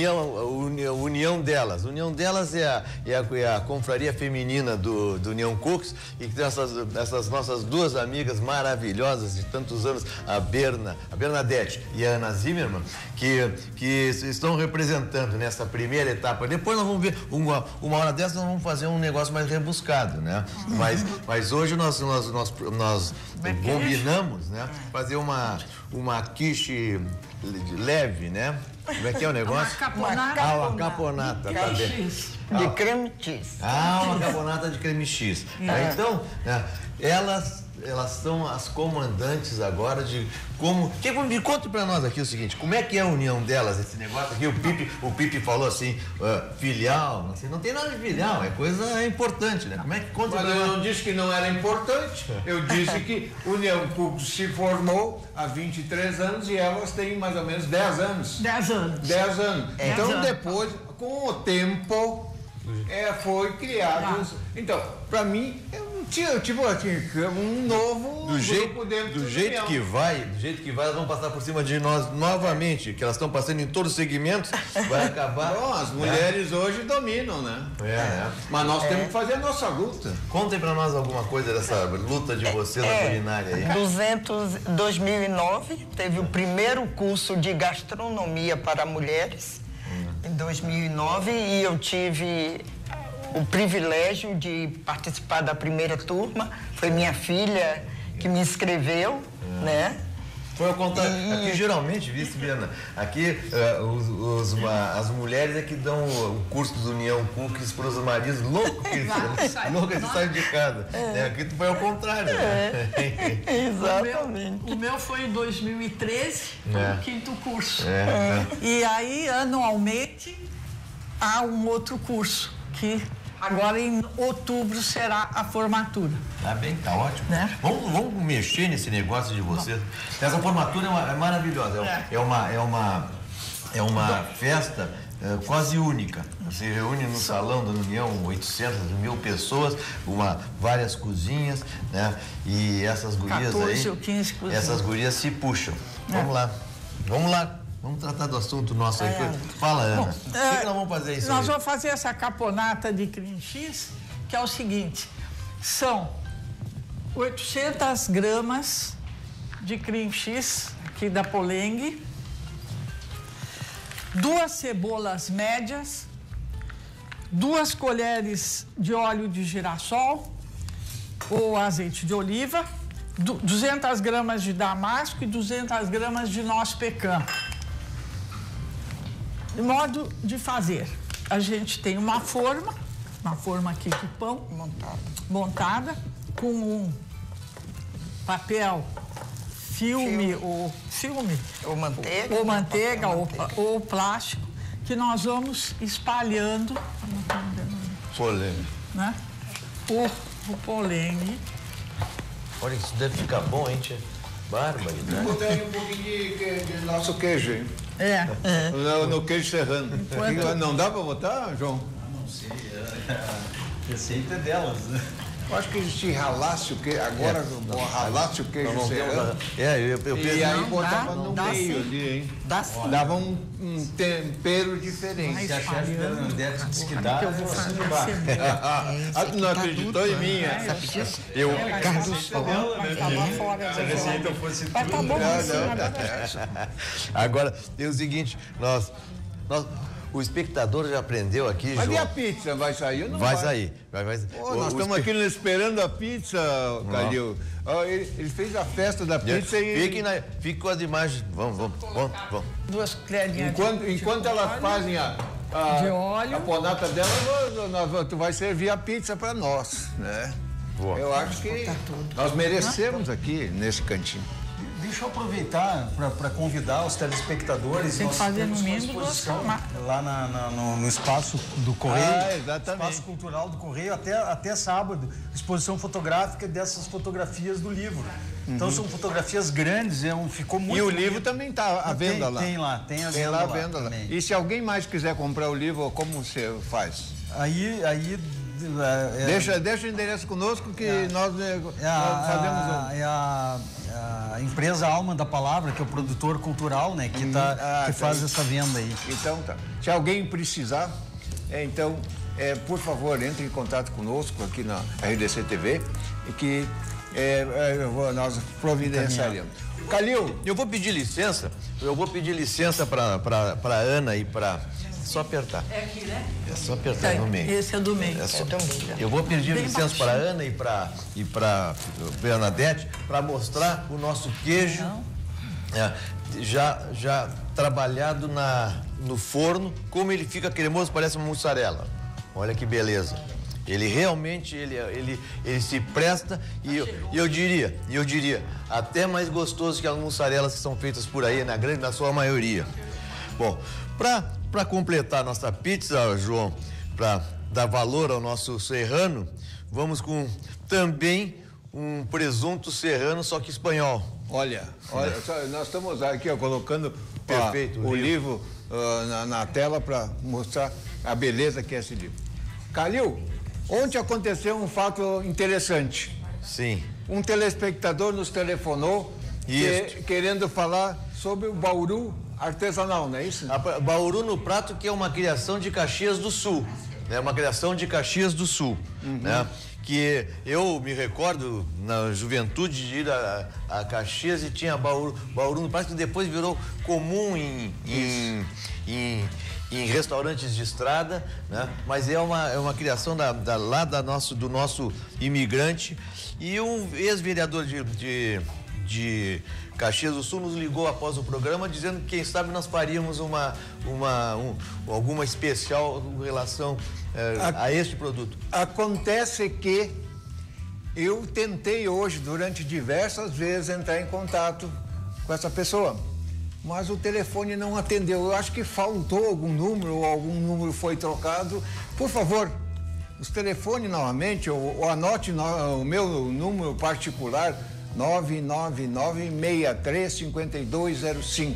União Delas. União Delas é a confraria feminina do União Cooks, e que tem essas nossas duas amigas maravilhosas de tantos anos, a Bernadette e a Ana Zimmermann, que estão representando nessa primeira etapa. Depois nós vamos ver, uma hora dessa nós vamos fazer um negócio mais rebuscado, né? Mas hoje nós combinamos, né, fazer uma quiche leve, né? Como é que é o negócio? Uma caponata. Tá bem. De creme cheese. Uma caponata de creme cheese. Então, elas são as comandantes agora de como... Me conte pra nós aqui o seguinte, como é que é a união delas, esse negócio aqui? O Pipe falou assim, filial, não tem nada de filial, é coisa importante, né? Como é que conta? Mas eu não disse que não era importante, eu disse que o União Cooks se formou há 23 anos e elas têm mais ou menos 10 anos. 10 anos. 10 anos. Então depois, com o tempo, foi criado. Então, pra mim, eu tive um novo grupo dentro do jeito que vai, elas vão passar por cima de nós novamente, que elas estão passando em todos os segmentos, vai acabar. Bom, as mulheres hoje dominam, né? Mas nós temos que fazer a nossa luta. Contem pra nós alguma coisa dessa luta de vocês na culinária aí. 2009 teve o primeiro curso de gastronomia para mulheres, em 2009, e eu tive o privilégio de participar da primeira turma. Foi minha filha que me inscreveu, né? Foi ao contrário. Aqui geralmente, Viana, aqui as mulheres é que dão o curso do União Cooks para os maridos loucos que saem de casa. Aqui foi ao contrário. Exatamente. O meu foi em 2013, foi o quinto curso. E aí, anualmente, há um outro curso, que agora em outubro será a formatura. Tá bem, tá ótimo. Vamos mexer nesse negócio de vocês. Essa formatura é maravilhosa. É uma festa quase única. Se reúne no salão da União 800, 1000 pessoas, várias cozinhas, né? E essas gurias 14 ou 15 cozinhas. Essas gurias se puxam. Vamos lá. Vamos tratar do assunto nosso aí. Fala, Ana. O que nós vamos fazer isso? Nós vamos fazer essa caponata de cream cheese, que é o seguinte: são 800 gramas de cream cheese, aqui da Poleng, 2 cebolas médias, 2 colheres de óleo de girassol ou azeite de oliva, 200 gramas de damasco e 200 gramas de noz pecan. De modo de fazer, a gente tem uma forma aqui de pão montada com um papel filme ou manteiga ou plástico, que nós vamos espalhando poleng, né? O poleng. Olha, isso deve ficar bom, hein, tia? Barbaridade. Botar aí um pouquinho de nosso queijo, hein? No queijo serrano. Não dá para botar, João? Não sei, a receita é delas, né? Eu acho que se ralasse o queijo, agora ralasse o queijo serrano. Eu E aí Não, botava dá, no dá meio sim. ali, hein? Dá sim. Dava um tempero diferente. Se a chefe Bernadette diz que dá, Que eu vou fazer a Ah, tu não acreditou em mim? Eu, Vai acabar fora. Se a receita fosse Vai tá bom assim, agora, tem o seguinte, o espectador já aprendeu aqui, Mas João. e a pizza? Vai sair ou não Vai vai? sair. Pô, nós estamos aqui esperando a pizza, Calil. Ele fez a festa da pizza e... Fique com as imagens. Vamos. 2 colherinhas Enquanto elas fazem de óleo. a ponata dela, tu vai servir a pizza para nós, né? Boa. Eu acho que nós merecemos aqui, nesse cantinho. Deixa eu aproveitar para convidar os telespectadores. Tem que Nós fazer temos no uma mínimo 2 exposição formatos. lá no espaço do Correio. Exatamente. Espaço Cultural do Correio até sábado. Exposição fotográfica dessas fotografias do livro. Então são fotografias grandes, ficou muito E o bonito. livro também está à venda lá. Tem lá, tem a venda lá. também. E se alguém mais quiser comprar o livro, como você faz? Aí Deixa o endereço conosco que nós fazemos é a empresa Alma da Palavra, que é o produtor cultural, né, que faz essa venda aí. Então tá. Se alguém precisar, por favor, entre em contato conosco aqui na RDC TV e que nós providenciaremos. Calil, Eu vou pedir licença para Ana e para... Só apertar. É aqui, né? É só apertar no meio. Esse é do meio. Eu vou pedir Bem licença para Ana e para Bernadette para mostrar o nosso queijo já trabalhado no forno, como ele fica cremoso, parece uma mussarela. Olha que beleza. Ele realmente ele se presta e eu diria até mais gostoso que as mussarelas que são feitas por aí na sua maioria. Bom, para completar nossa pizza, João, para dar valor ao nosso serrano, vamos com também um presunto serrano, só que espanhol. Olha, nós estamos aqui colocando Perfeito, o livro na tela para mostrar a beleza que é esse livro. Calil, ontem aconteceu um fato interessante. Sim. Um telespectador nos telefonou querendo falar sobre o bauru artesanal, não é isso? Bauru no Prato, que é uma criação de Caxias do Sul, né? Uma criação de Caxias do Sul, né? Que eu me recordo na juventude de ir a Caxias e tinha Bauru no Prato, que depois virou comum em restaurantes de estrada, né? Mas é uma criação do nosso imigrante. E um ex-vereador de Caxias do Sul nos ligou após o programa dizendo que quem sabe nós faríamos alguma especial em relação a este produto. Acontece que eu tentei hoje, durante diversas vezes, entrar em contato com essa pessoa, mas o telefone não atendeu. Eu acho que faltou algum número ou algum número foi trocado. Por favor, os telefones novamente, ou anote o meu número particular, 999-63-5205.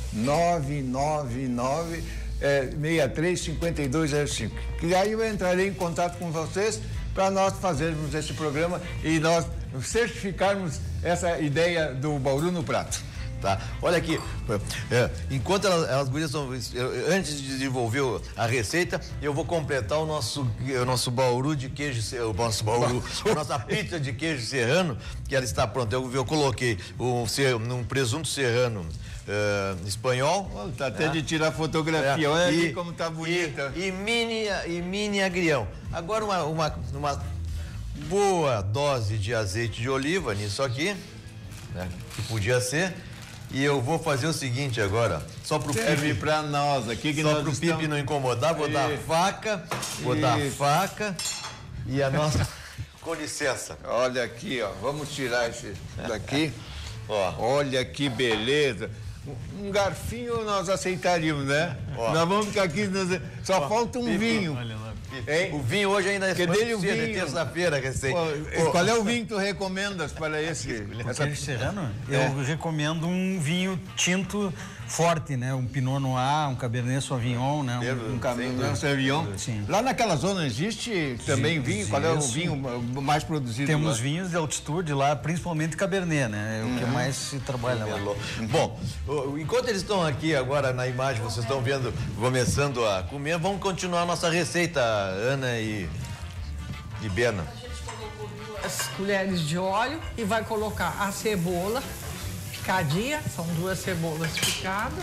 999-63-5205. Que aí eu entrarei em contato com vocês para nós fazermos esse programa e nós certificarmos essa ideia do Bauru no Prato. Tá? Olha aqui, enquanto elas gurias estão, antes de desenvolver a receita, eu vou completar o nosso bauru de queijo, a nossa pizza de queijo serrano, que ela está pronta. Eu coloquei um presunto serrano espanhol. Tá até de tirar fotografia, olha aqui como tá bonita. E mini agrião. Agora uma boa dose de azeite de oliva nisso aqui, né? Que podia ser. E eu vou fazer o seguinte agora, só pro Pipe, para nós aqui que só nós pro Pipe não incomodar, vou dar a faca e a nossa, com licença. Olha aqui, ó, vamos tirar esse daqui. Ó, olha que beleza. Um garfinho nós aceitaríamos, né? Nós vamos ficar aqui, só falta um vinho. Olha lá, Hein? O vinho hoje ainda é Que dele o cedo, é vinho. terça-feira, recém. Qual é o vinho que tu recomendas para esse? Conselho Serrano, eu recomendo um vinho tinto forte, né? Um Pinot Noir, um Cabernet Sauvignon, né? Um Cabernet Sauvignon. Sim. Lá naquela zona existe também vinho? Qual é o vinho mais produzido Temos lá? vinhos de altitude lá, principalmente Cabernet, né? É o que mais se trabalha lá. Bom, enquanto eles estão aqui agora na imagem, vocês estão vendo, começando a comer, vamos continuar a nossa receita, Ana e Bena. As colheres de óleo e vai colocar a cebola picadinha, são 2 cebolas picadas.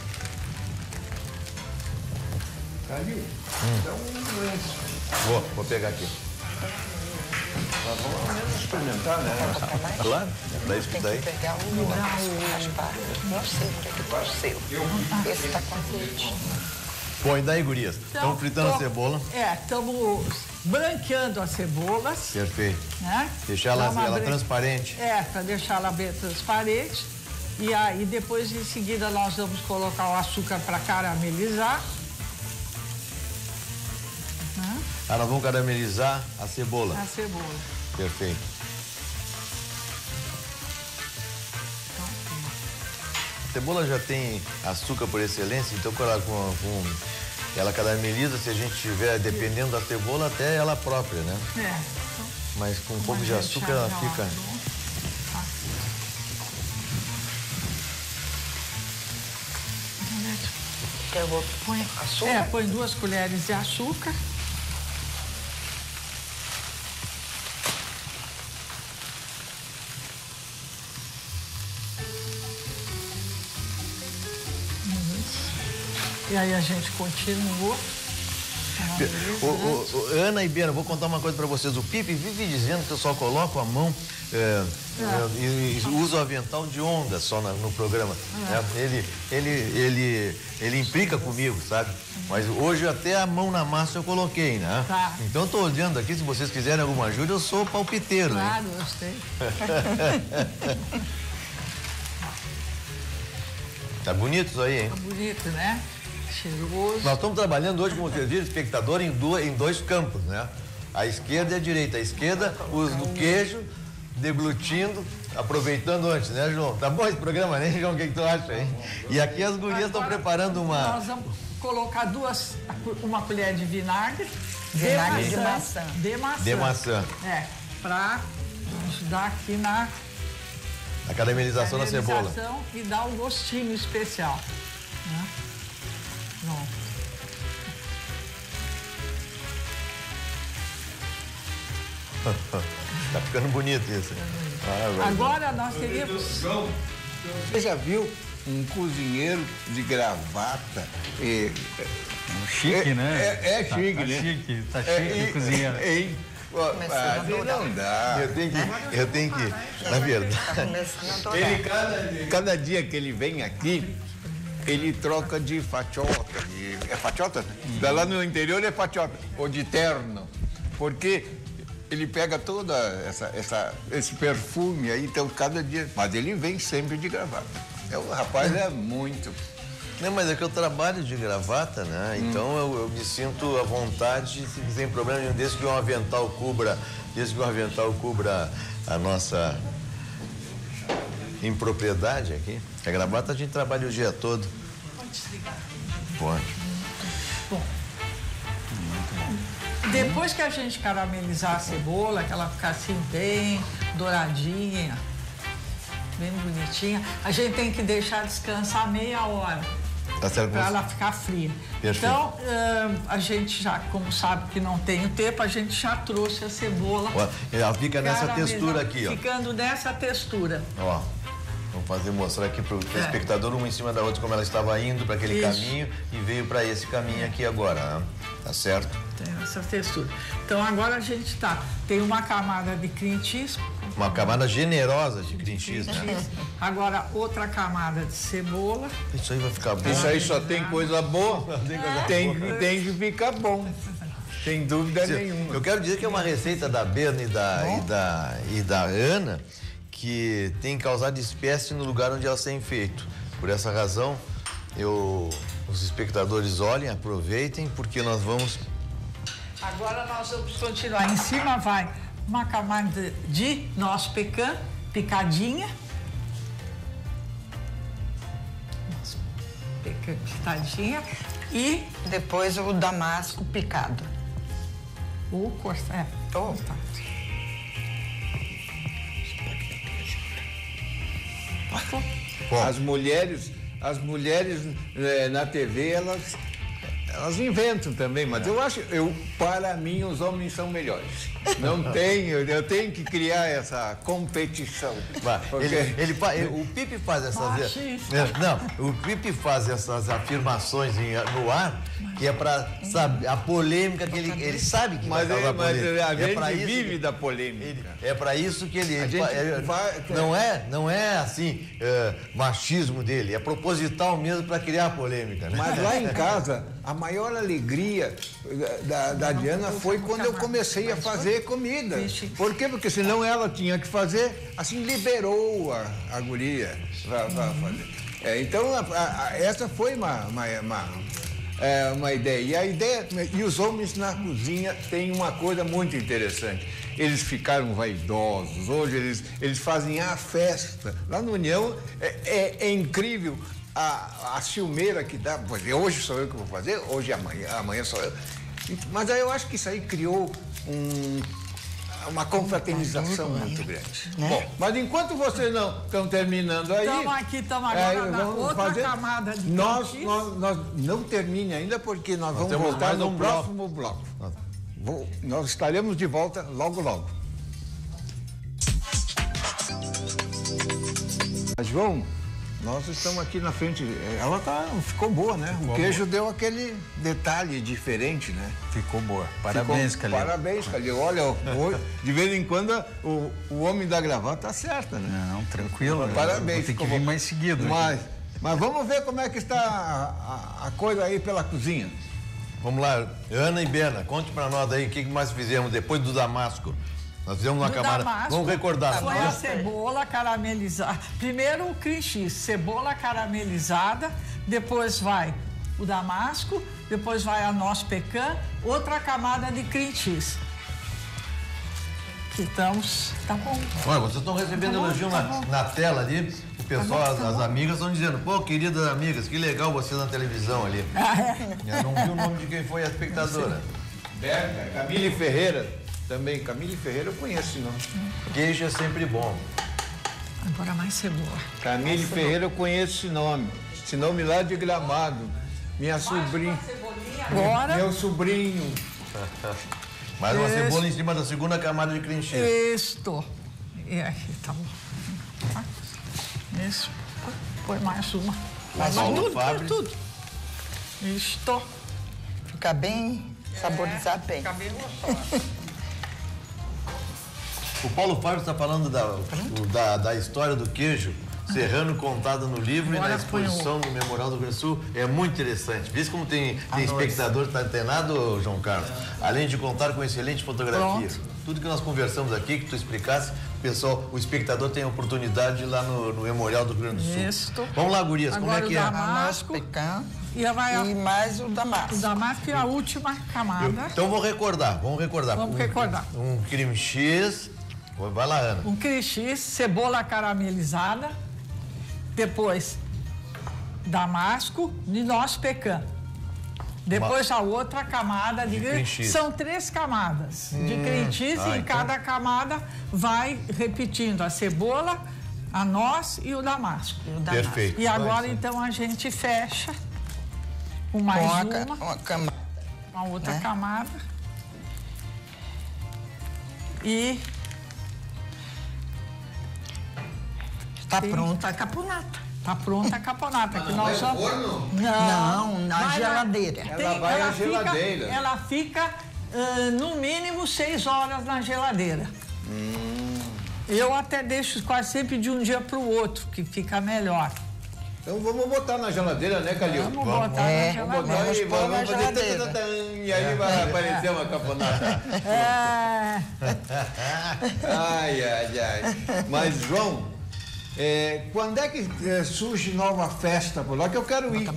Vou pegar aqui. Vamos experimentar, né? Claro, daí isso daí. Pegar as partes. Não sei o que é o seu. Esse tá com azeite. Põe daí, gurias. Estão fritando a cebola. Estamos branqueando as cebolas. Perfeito. Né? Deixar ela transparente. Para deixar ela bem transparente. E aí depois em seguida nós vamos colocar o açúcar para caramelizar. Nós vamos caramelizar a cebola. A cebola. Perfeito. A cebola já tem açúcar por excelência, então ela carameliza, se a gente tiver, dependendo da cebola, até ela própria, né? Mas com um pouco de açúcar ela fica... Põe açúcar? Põe 2 colheres de açúcar. E aí a gente continua. Ana e Bena, vou contar uma coisa para vocês. O Pipe vive dizendo que eu só coloco a mão e uso o avental de onda só no programa. Ele implica comigo, sabe? Mas hoje até a mão na massa eu coloquei, né? Tá. Então eu tô olhando aqui, se vocês quiserem alguma ajuda, eu sou palpiteiro. Claro, hein? eu sei. Tá bonito isso aí, hein? Tá bonito, né? Cheiroso. Nós estamos trabalhando hoje, como vocês viram, espectador em 2 campos, né? A esquerda e a direita. A esquerda, os do queijo, deglutindo, aproveitando antes, né, João? Tá bom esse programa, né, João? O que tu acha, hein? E aqui as gurias estão preparando uma... Nós vamos colocar uma colher de vinagre. Vinagre de maçã. De maçã. Para ajudar aqui na A caramelização da cebola. E dar um gostinho especial. Né? Pronto. Tá ficando bonito isso. Agora nós teríamos... Você já viu um cozinheiro de gravata? Chique, né? É chique, tá né? Chique, tá chique de cozinha. Não dá. Eu tenho que, na verdade, Cada dia que ele vem aqui, ele troca de fatiota. É fatiota? Lá no interior é fatiota, ou de terno. Porque ele pega toda esse perfume aí, então cada dia... Mas ele vem sempre de gravata. O rapaz é muito... Não, mas é que eu trabalho de gravata, né? Então eu me sinto à vontade, sem problema nenhum, desde que um avental cubra a nossa impropriedade aqui. A gravata a gente trabalha o dia todo. Pode desligar. Pode. Bom, depois que a gente caramelizar a cebola, que ela ficar assim bem douradinha, bem bonitinha, a gente tem que deixar descansar meia hora. Tá certo? Para ela ficar fria. Perfeito. Então, a gente já, como sabe que não tem o tempo, a gente já trouxe a cebola. Ó, ela fica nessa textura aqui, ó. Ficando nessa textura. Ó, vamos mostrar aqui pro espectador, uma em cima da outra, como ela estava indo para aquele caminho e veio para esse caminho aqui agora, né? Tá certo? Tem essa textura. Então, agora a gente tem uma camada de cream cheese. Uma camada generosa de cream cheese, né? Agora, outra camada de cebola. Isso aí vai ficar bom. Isso aí só tem coisa boa. Tem que ficar bom. Sem dúvida nenhuma. Eu quero dizer que é uma receita da Bena e da Ana que tem causado espécie no lugar onde elas têm feito. Por essa razão, os espectadores olhem, aproveitem, porque nós vamos Agora nós vamos continuar. Em cima vai uma camada de noz pecan, picadinha. Noz pecan picadinha. E Depois o damasco picado. o cortado. Oh. As mulheres na TV, elas inventam também, mas para mim, os homens são melhores. Não tenho, eu tenho que criar essa competição. O Pipe faz essas... Machista. Não, o Pipe faz essas afirmações no ar, que é para saber a polêmica que ele sabe que vai causar polêmica. A gente vive da polêmica. É para isso que ele... Não é assim, machismo dele, é proposital mesmo para criar polêmica, né? Mas lá em casa, a maior alegria da Diana foi quando eu comecei a fazer comida. Por quê? Porque senão ela tinha que fazer, assim, liberou a guria para fazer. Então, essa foi uma ideia. E os homens na cozinha têm uma coisa muito interessante. Eles ficaram vaidosos, hoje eles fazem a festa. Lá no União é incrível a ciumeira que dá. Hoje sou eu que vou fazer, hoje amanhã sou eu. Mas aí eu acho que isso aí criou uma confraternização muito grande. Bom, mas enquanto vocês não estão terminando aí... Estamos agora na outra camada de nós não termine ainda, porque nós vamos voltar no próximo bloco. Nós estaremos de volta logo, logo. João, nós estamos aqui na frente. Ela ficou boa, né? O queijo deu aquele detalhe diferente, né? Ficou boa. Parabéns, Calil. Parabéns, Calil. Olha, de vez em quando o homem da gravata acerta, né? Não, tranquilo. Parabéns. Tem que vir mais seguido. Mas vamos ver como é que está a coisa aí pela cozinha. Vamos lá, Ana e Bena, conte para nós aí o que mais fizemos depois do damasco. Nós fizemos uma camada. Vamos recordar. Foi a cebola caramelizada. Primeiro o cream cheese, cebola caramelizada, depois vai o damasco, depois vai a noz pecan, outra camada de cream cheese. Tá bom. Olha, vocês estão recebendo elogio na tela ali. O pessoal, as amigas estão dizendo, pô, queridas amigas, que legal você na televisão ali. Eu não vi o nome de quem foi a espectadora. Camille Ferreira. Também, Camille Ferreira eu conheço esse nome. Queijo é sempre bom. Agora mais cebola. Camille Ferreira eu conheço esse nome lá de Gramado. Minha sobrinha. Agora. Meu sobrinho. Mais uma cebola em cima da segunda camada de cream cheese. Isto. E aqui, tá bom. Isso. Põe mais uma. Tudo. Isto. Fica bem, saborizar bem. Fica bem gostoso. O Paulo Fábio está falando da história do queijo serrano contada no livro e na exposição no Memorial do Rio Grande do Sul. É muito interessante. Vê como tem espectador que está antenado, João Carlos. Além de contar com excelente fotografia. Pronto. Tudo que nós conversamos aqui, que tu explicasse, o espectador tem a oportunidade de ir lá no Memorial do Rio Grande do Sul. Isso. Vamos lá, gurias, Agora como é que é? A noz pecan e mais o damasco. O damasco é a última camada. Então vamos recordar. Vamos recordar. Um cream cheese. Vai lá, Ana. Um cream cheese, cebola caramelizada, depois damasco e noz pecan. Depois a outra camada de cream cheese. São 3 camadas de cream cheese e em cada camada vai repetindo a cebola, a noz e o damasco. Perfeito. E agora então a gente fecha com mais uma outra camada. E Está pronta a caponata. Tá pronta a caponata. Que nós só... Não, na geladeira. Ela vai na geladeira. Ela fica no mínimo 6 horas na geladeira. Eu até deixo quase sempre de um dia para o outro, que fica melhor. Então vamos botar na geladeira, né, Calil? Vamos botar na geladeira. Vamos fazer... E aí vai aparecer uma caponata. Ai. Mas, João, Quando é que surge nova festa por lá que eu quero ir?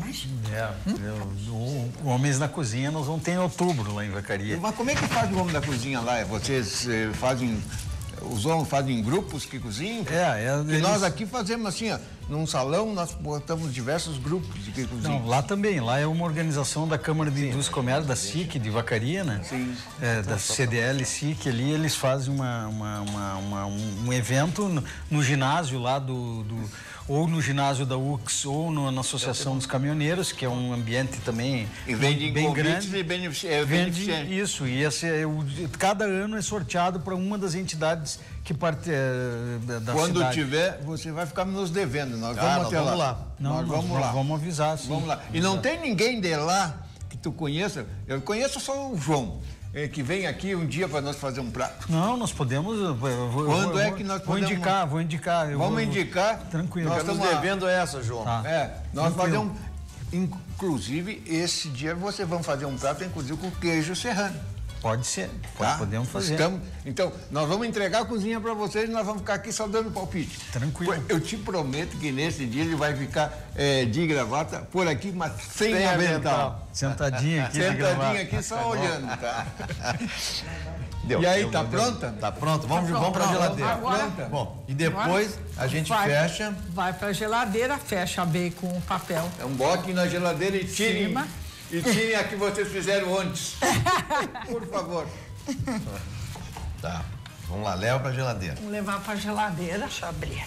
O Homens na Cozinha nós vamos ter em outubro lá em Vacaria. Mas como é que faz o Homem da Cozinha lá? Vocês fazem... Os homens fazem grupos que cozinham? E nós aqui fazemos assim, ó, num salão nós botamos diversos grupos de que cozinham. Não, lá também, lá é uma organização da Câmara de Indústria e Comércio, da SIC, de Vacaria, né? Sim. Da CDL SIC ali, eles fazem um evento no ginásio lá ou no ginásio da UX, ou na Associação dos Caminhoneiros, que é um ambiente também bem grande. E beneficente. Isso, e cada ano é sorteado para uma das entidades que parte da Quando cidade. tiver, você vai ficar nos devendo. Nós vamos até lá. Nós vamos avisar, sim. Vamos lá. E não tem ninguém de lá que tu conheça? Eu conheço só o João. Que vem aqui um dia para nós fazer um prato. Não, nós podemos. Quando é que nós podemos? Vou indicar. Vamos indicar. Tranquilo. Nós estamos devendo essa, João. Tá. Nós fazemos. Inclusive, esse dia vocês vão fazer um prato, inclusive com queijo serrano. Pode ser, podemos fazer. Então, nós vamos entregar a cozinha para vocês e nós vamos ficar aqui só dando palpite. Tranquilo. Eu te prometo que nesse dia ele vai ficar de gravata por aqui, mas sem avental. Sentadinho aqui. Sentadinho aqui só olhando, tá? Deu, e aí, deu, tá deu. pronta? Tá pronto, vamos para a geladeira. Agora, Bom, e depois a gente fecha. Vai para a geladeira, fecha bem com o papel. Então, bote na geladeira e tirem. E tirem a que vocês fizeram antes. Por favor. Tá, vamos lá, leva para a geladeira. Vamos levar para a geladeira. Deixa eu abrir.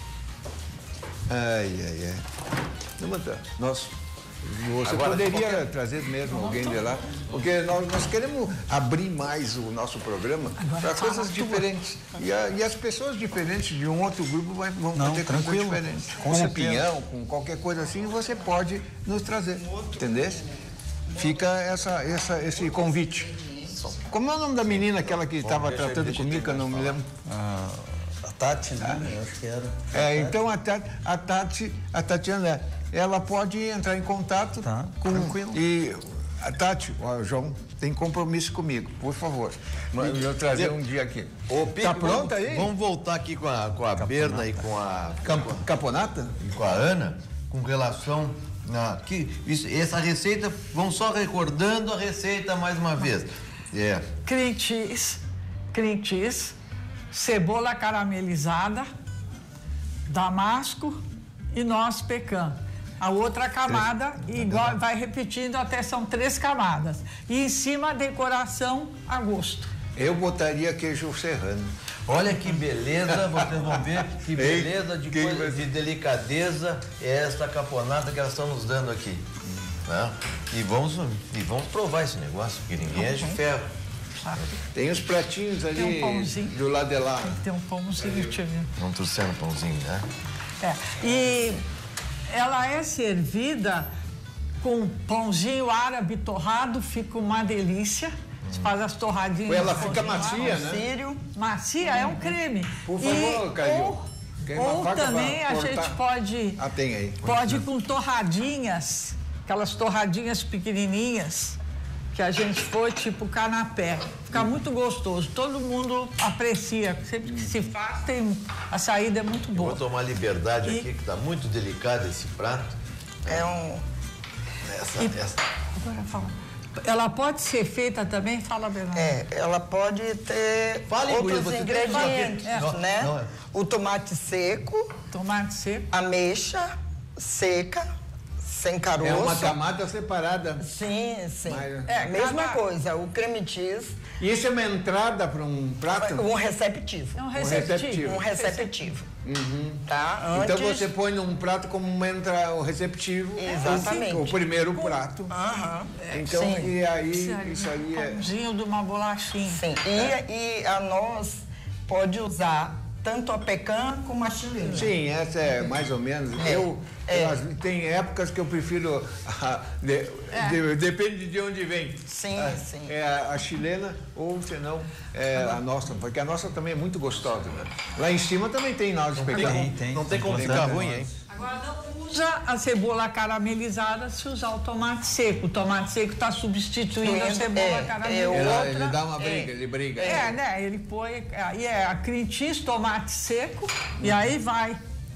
Ai. Não, mas você Agora, poderia trazer mesmo alguém de lá, porque nós queremos abrir mais o nosso programa para coisas diferentes. E as pessoas diferentes de um outro grupo vão ter coisas diferentes. Com opinião, com qualquer coisa assim, você pode nos trazer. Entendeu? Fica esse convite. Como é o nome da menina, aquela que estava tratando comigo, que eu não me lembro? A Tati, né? Eu acho que era. Então a Tatiana, ela pode entrar em contato com... Tranquilo. E a Tati, o João, tem compromisso comigo, por favor. Eu trazer um dia aqui. Tá pronta aí? Vamos voltar aqui com a Berna e com a... Caponata? E com a Ana, com relação... essa receita, vamos só recordando a receita mais uma vez. Cream cheese, cebola caramelizada, damasco e noz pecan. A outra camada, igual, vai repetindo até são 3 camadas. E em cima a decoração a gosto. Eu botaria queijo serrano. Olha que beleza, vocês vão ver que beleza de coisa, de delicadeza é essa caponata que elas estão nos dando aqui. Né? E vamos provar esse negócio, porque ninguém é de ferro. Tem os pratinhos ali do lado de lá. Tem que ter um pãozinho, deixa eu ver. Vamos torcendo um pãozinho, né? E ela é servida com pãozinho árabe torrado, fica uma delícia. Você faz as torradinhas. Ela fica macia, né? Sírio. Macia, é um creme. Por favor, Caio. Ou também a gente pode... tem aí. Pode ir com torradinhas, aquelas torradinhas pequenininhas, que a gente for tipo canapé. Fica muito gostoso, todo mundo aprecia. Sempre que se faz, a saída é muito boa. Vou tomar liberdade aqui, que está muito delicado esse prato. Agora fala. Ela pode ser feita também, fala, Bernardo. Ela pode ter outros ingredientes, né? Não é. O tomate seco, ameixa seca, sem caroço. É uma camada separada. Sim. Mas... mesma coisa, o creme cheese. E isso é uma entrada para um prato? Um receptivo. É um receptivo. Tá? Então você põe num prato como o receptivo. Exatamente. O primeiro prato. Então, e aí, isso aí é... Pãozinho de uma bolachinha. Sim, e a noz pode usar tanto a pecan como a chilena. Sim, essa é mais ou menos. Tem épocas que eu prefiro. Depende de onde vem. Sim. É a chilena ou senão a nossa, porque a nossa também é muito gostosa. Né? Lá em cima também tem noz de pecan. Não tem como ficar ruim, hein? Agora não usa a cebola caramelizada se usar o tomate seco. O tomate seco está substituindo a cebola caramelizada. Ele dá uma briga, ele briga. Né? Ele põe. Aí a cream cheese, tomate seco, e aí vai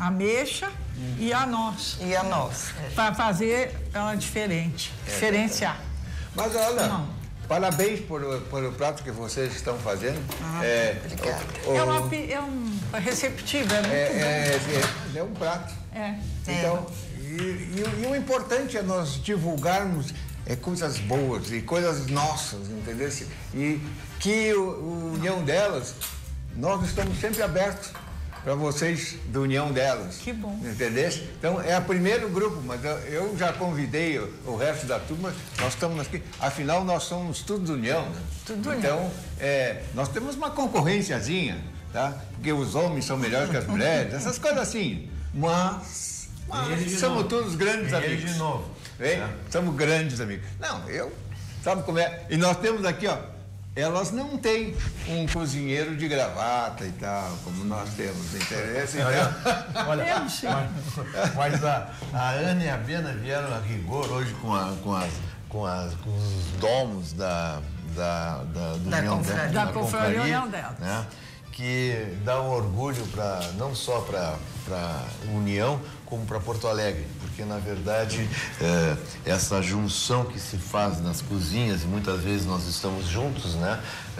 ameixa e a noz. E a noz. Para fazer ela diferenciar. Mas olha, Não. parabéns por o prato que vocês estão fazendo. Obrigada. É um receptivo, É um prato. É. Então, e o importante é nós divulgarmos coisas boas e coisas nossas, entendeu? E que o União Delas, nós estamos sempre abertos para vocês da União Delas. Que bom. Entendeu? Então, é o primeiro grupo, mas eu já convidei o resto da turma, nós estamos aqui, afinal, nós somos tudo da União, né? Tudo União. Então, nós temos uma concorrênciazinha, tá? Porque os homens são melhores que as mulheres, essas coisas assim. Mas somos todos grandes amigos. de novo. Somos grandes amigos. Não, sabe como é? E nós temos aqui, ó, elas não têm um cozinheiro de gravata e tal, como nós temos interesse. Olha, mas a Ana e a Bena vieram a rigor hoje com os domos da confraria União Delas. Né? Que dá um orgulho não só para a União, como para Porto Alegre, porque na verdade essa junção que se faz nas cozinhas, e muitas vezes nós estamos juntos, né?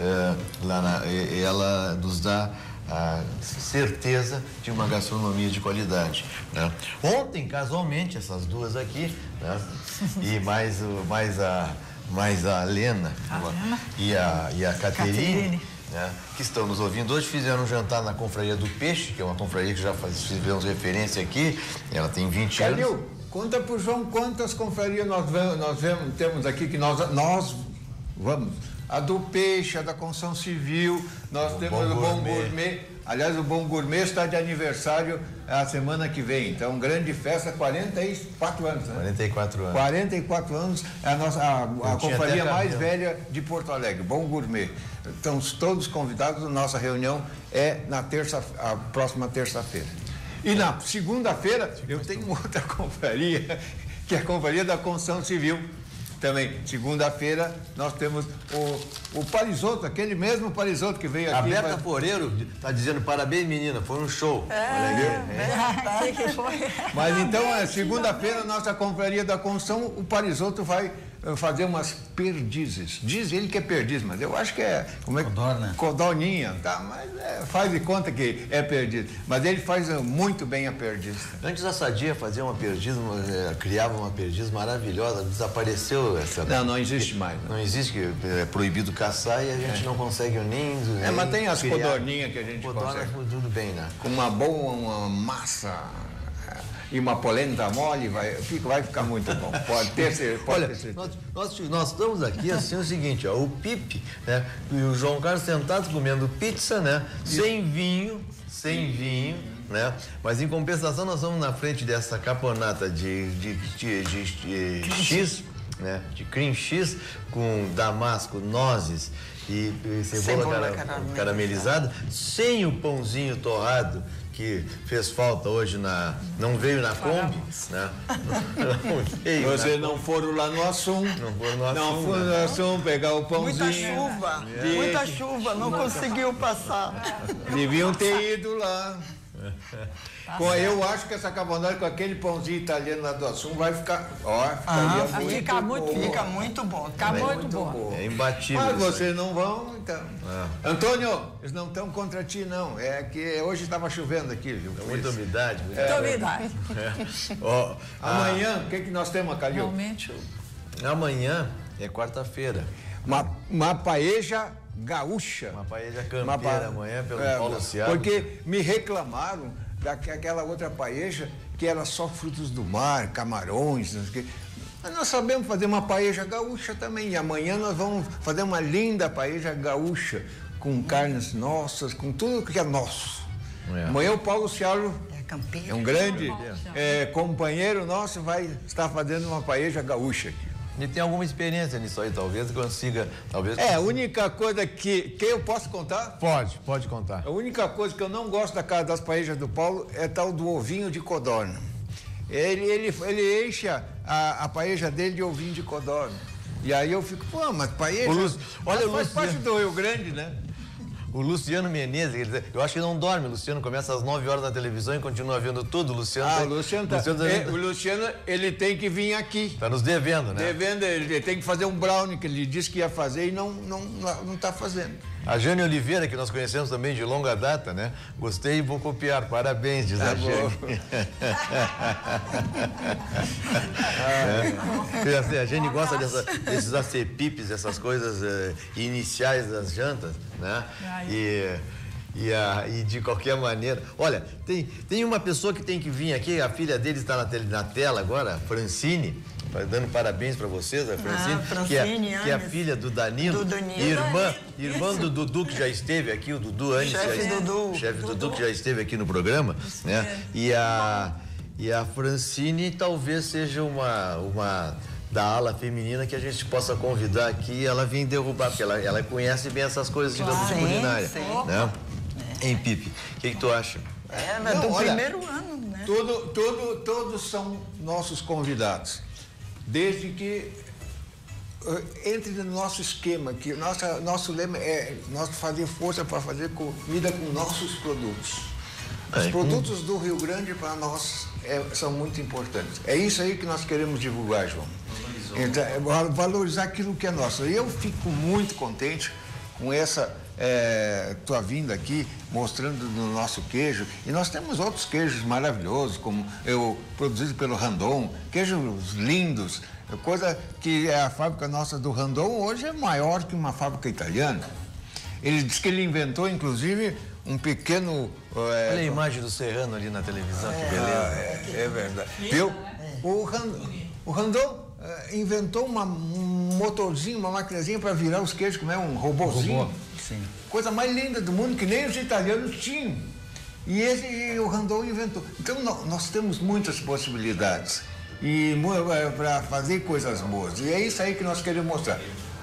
Ela nos dá a certeza de uma gastronomia de qualidade, né? Ontem, casualmente, essas duas aqui, né? E mais a Lena e a Caterine, né, que estão nos ouvindo hoje, fizeram um jantar na Confraria do Peixe, que é uma confraria que já fizemos referência aqui, ela tem 20 anos. Calil, conta pro João quantas confrarias temos aqui, que nós vamos. A do Peixe, a da Construção Civil, nós temos o Bom Gourmet. Aliás, o Bom Gourmet está de aniversário a semana que vem. Então, grande festa, 44 anos, né? 44 anos. 44 anos é a confraria mais velha de Porto Alegre, Bom Gourmet. Estão todos convidados, nossa reunião é a próxima terça-feira. E na segunda-feira, eu tenho outra confraria, que é a Confraria da Construção Civil. Também, segunda-feira, nós temos o Parisoto, aquele mesmo Parisoto que veio aqui. A Berta Poreiro está dizendo parabéns, menina, foi um show. Que foi? Mas então, segunda-feira, nossa confraria da construção, o Parisoto vai fazer umas perdizes. Diz ele que é perdiz, mas eu acho que é... Codorna. Codorninha, tá? Mas faz de conta que é perdiz. Mas ele faz muito bem a perdiz. Antes a Sadia fazia uma perdiz, criava uma perdiz maravilhosa, desapareceu essa... Não existe mais. Não existe, que é proibido caçar e a gente não consegue nem mas tem as criar. Codorninhas que a gente consegue. Tudo bem, né? Com uma boa massa e uma polenta mole, vai ficar muito bom. Pode ter certeza. Olha, nós estamos aqui assim o seguinte, ó, o Pipe, né, e o João Carlos sentados comendo pizza, né, sem vinho, né, mas em compensação nós estamos na frente dessa caponata de X, né, de cream X com damasco, nozes e cebola caramelizada, sem o pãozinho torrado que fez falta hoje não veio na Kombi, né? Vocês não foram lá no Assum. Não foram no Assum pegar o pãozinho. Muita chuva, não conseguiu passar. Deviam ter ido lá. Eu acho que essa carbonara com aquele pãozinho italiano lá do Assum vai ficar. Fica muito bom. É imbatível. Mas vocês não vão, então. Antônio, eles não estão contra ti, não. É que hoje estava chovendo aqui, viu? Muita umidade. Muita umidade. Amanhã, o que nós temos, Calil? Realmente. Amanhã é quarta-feira. Uma paeja gaúcha. Uma paeja campeira amanhã pelo Paulo Ciaro. Porque me reclamaram daquela outra paeja que era só frutos do mar, camarões, não sei o quê. Mas nós sabemos fazer uma paeja gaúcha também. E amanhã nós vamos fazer uma linda paeja gaúcha, com carnes nossas, com tudo que é nosso. Amanhã o Paulo Ciaro é um grande companheiro nosso, vai estar fazendo uma paeja gaúcha aqui. E tem alguma experiência nisso aí, talvez consiga. A única coisa que eu posso contar? Pode contar. A única coisa que eu não gosto das paejas do Paulo é tal do ovinho de codorna. Ele enche a paeja dele de ovinho de codorna. E aí eu fico, mas paeja. Olha, faz parte do Rio Grande, né? O Luciano Menezes, eu acho que não dorme. O Luciano começa às 9 horas na televisão e continua vendo tudo. O Luciano o Luciano, ele tem que vir aqui. Tá nos devendo, né? Devendo, ele tem que fazer um brownie que ele disse que ia fazer e não está fazendo. A Jane Oliveira, que nós conhecemos também de longa data, né? Gostei e vou copiar. Parabéns, diz a Jane. A Jane gosta desses acepipes, essas coisas iniciais das jantas, né? E de qualquer maneira... Olha, tem uma pessoa que tem que vir aqui, a filha dele está na tela agora, Francine, dando parabéns para vocês, a Francine, que é a filha do Danilo, irmã do Dudu, que já esteve aqui, o Dudu antes, chefe Dudu, que já esteve aqui no programa, né? E a Francine talvez seja uma da ala feminina que a gente possa convidar aqui e ela vem derrubar, porque ela conhece bem essas coisas, digamos, de culinária, né? Hein, Pipe? O que tu acha? Mas do primeiro ano, né? Todos são nossos convidados. Desde que entre no nosso esquema, que nosso lema é nós fazer força para fazer comida com nossos produtos. Os produtos do Rio Grande para nós são muito importantes. É isso aí que nós queremos divulgar, João. Então, valorizar aquilo que é nosso. E eu fico muito contente com essa tua vinda aqui, mostrando no nosso queijo. E nós temos outros queijos maravilhosos, como produzido pelo Randon, queijos lindos, coisa que a fábrica nossa do Randon hoje é maior que uma fábrica italiana. Ele disse que ele inventou, inclusive, um pequeno... Olha a imagem do Serrano ali na televisão, que beleza. É verdade. O Randon inventou um motorzinho, uma maquinazinha para virar os queijos, como é um robozinho. Sim. Coisa mais linda do mundo, que nem os italianos tinham. E o Randon inventou. Então, nós temos muitas possibilidades para fazer coisas boas. E é isso aí que nós queremos mostrar.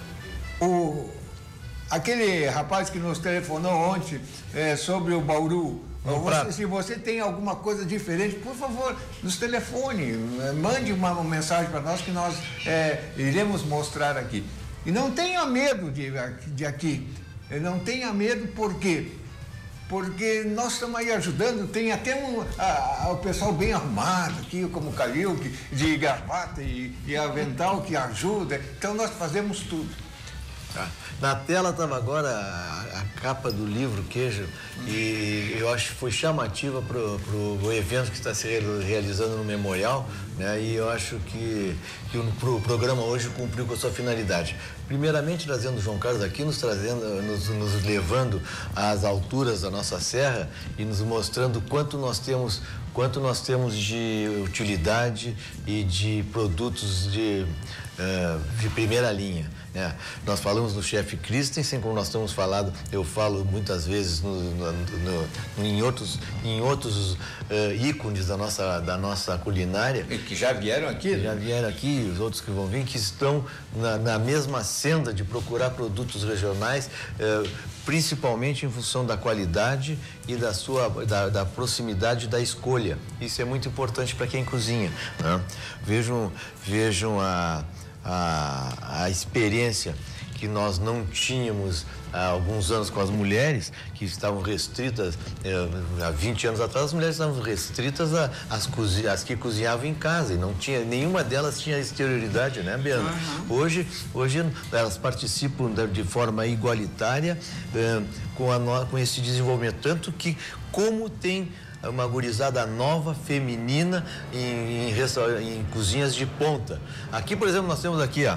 Aquele rapaz que nos telefonou ontem sobre o Bauru, se você tem alguma coisa diferente, por favor, nos telefone, mande uma mensagem para nós que nós iremos mostrar aqui. E não tenha medo de aqui. Não tenha medo, por quê? Porque nós estamos aí ajudando, tem até o pessoal bem arrumado aqui, como o Calil, de gravata e avental que ajuda. Então nós fazemos tudo. Na tela estava agora a capa do livro Queijo e eu acho que foi chamativa para o evento que está se realizando no Memorial, né? E eu acho que o programa hoje cumpriu com a sua finalidade. Primeiramente trazendo o João Carlos aqui, nos levando às alturas da nossa serra e nos mostrando quanto nós temos de utilidade e de produtos de primeira linha, né? Nós falamos do chefe Christensen, como nós estamos falando, eu falo muitas vezes em outros ícones da nossa culinária. E que já vieram aqui? Já vieram aqui, os outros que vão vir, que estão na mesma senda de procurar produtos regionais, principalmente em função da qualidade e da proximidade da escolha. Isso é muito importante para quem cozinha, né? Vejam a experiência que nós não tínhamos há alguns anos com as mulheres, que estavam restritas, há 20 anos atrás, as mulheres estavam restritas às que cozinhavam em casa, e não tinha, nenhuma delas tinha exterioridade, né, Biana? Hoje elas participam de forma igualitária com esse desenvolvimento, tanto que como tem uma gurizada nova, feminina, em cozinhas de ponta. Aqui, por exemplo, nós temos aqui,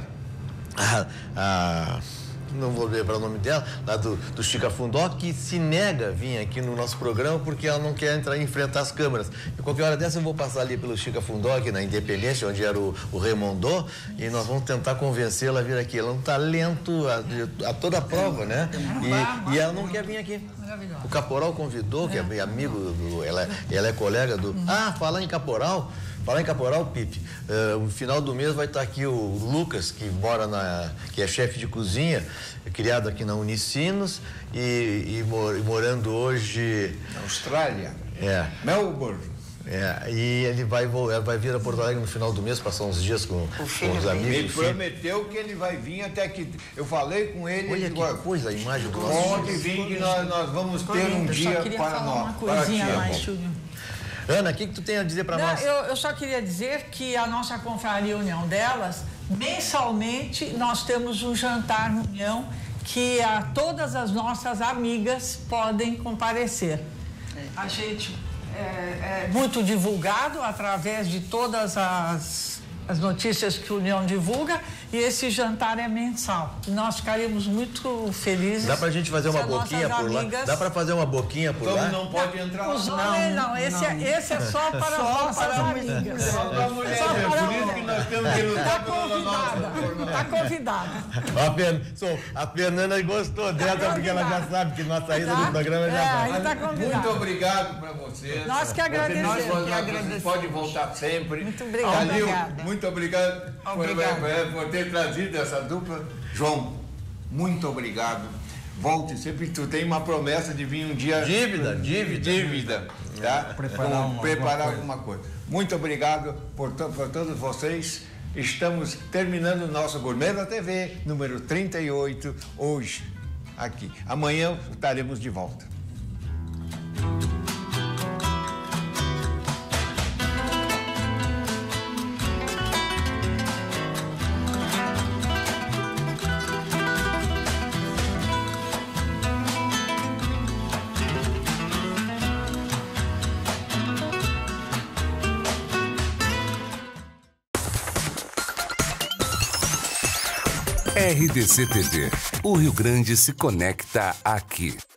não vou lembrar o nome dela, lá do Chica Fundó, que se nega a vir aqui no nosso programa porque ela não quer enfrentar as câmeras. E qualquer hora dessa eu vou passar ali pelo Chica Fundó, aqui na Independência, onde era o Raimondô, e nós vamos tentar convencê-la a vir aqui. Ela é um talento a toda prova, né? E ela não quer vir aqui. O Caporal convidou, que é amigo, ela é colega do... Falar em Caporal, Pipe, no final do mês vai estar aqui o Lucas, que é chefe de cozinha, criado aqui na Unicinos e morando hoje... Na Austrália. Melbourne. E ele vai vir a Porto Alegre no final do mês, passar uns dias com os amigos. Ele prometeu que ele vai vir até que... Eu falei com ele... Olha que coisa, a imagem do nosso... Pode vir que nós vamos ter um dia para nós. Uma coisinha mais, Júlio. Ana, o que tu tem a dizer para nós? Eu só queria dizer que a nossa confraria União delas, mensalmente, nós temos um jantar no União que todas as nossas amigas podem comparecer. A gente é muito divulgado através de todas as notícias que a União divulga, e esse jantar é mensal. Nós ficaríamos muito felizes. Dá pra gente fazer uma boquinha por lá? Dá pra fazer uma boquinha por lá? Não pode entrar lá. Os homens não, esse é só para as nossas amigas. Só para mulheres, por isso que nós temos que lutar pela nossa. Está convidada. A Fernanda gostou dessa, porque ela já sabe que nossa saída do programa já vai. Está convidada. Muito obrigado para vocês. Nós que agradecemos. Vocês podem voltar sempre. Muito obrigada. Calil, muito obrigado por ter trazido essa dupla. João, muito obrigado. Volte sempre. Tu tem uma promessa de vir um dia... Dívida. Tá? Preparar alguma coisa. Muito obrigado por todos vocês. Estamos terminando o nosso Gourmet da TV, número 38, hoje, aqui. Amanhã estaremos de volta. RDC TV. O Rio Grande se conecta aqui.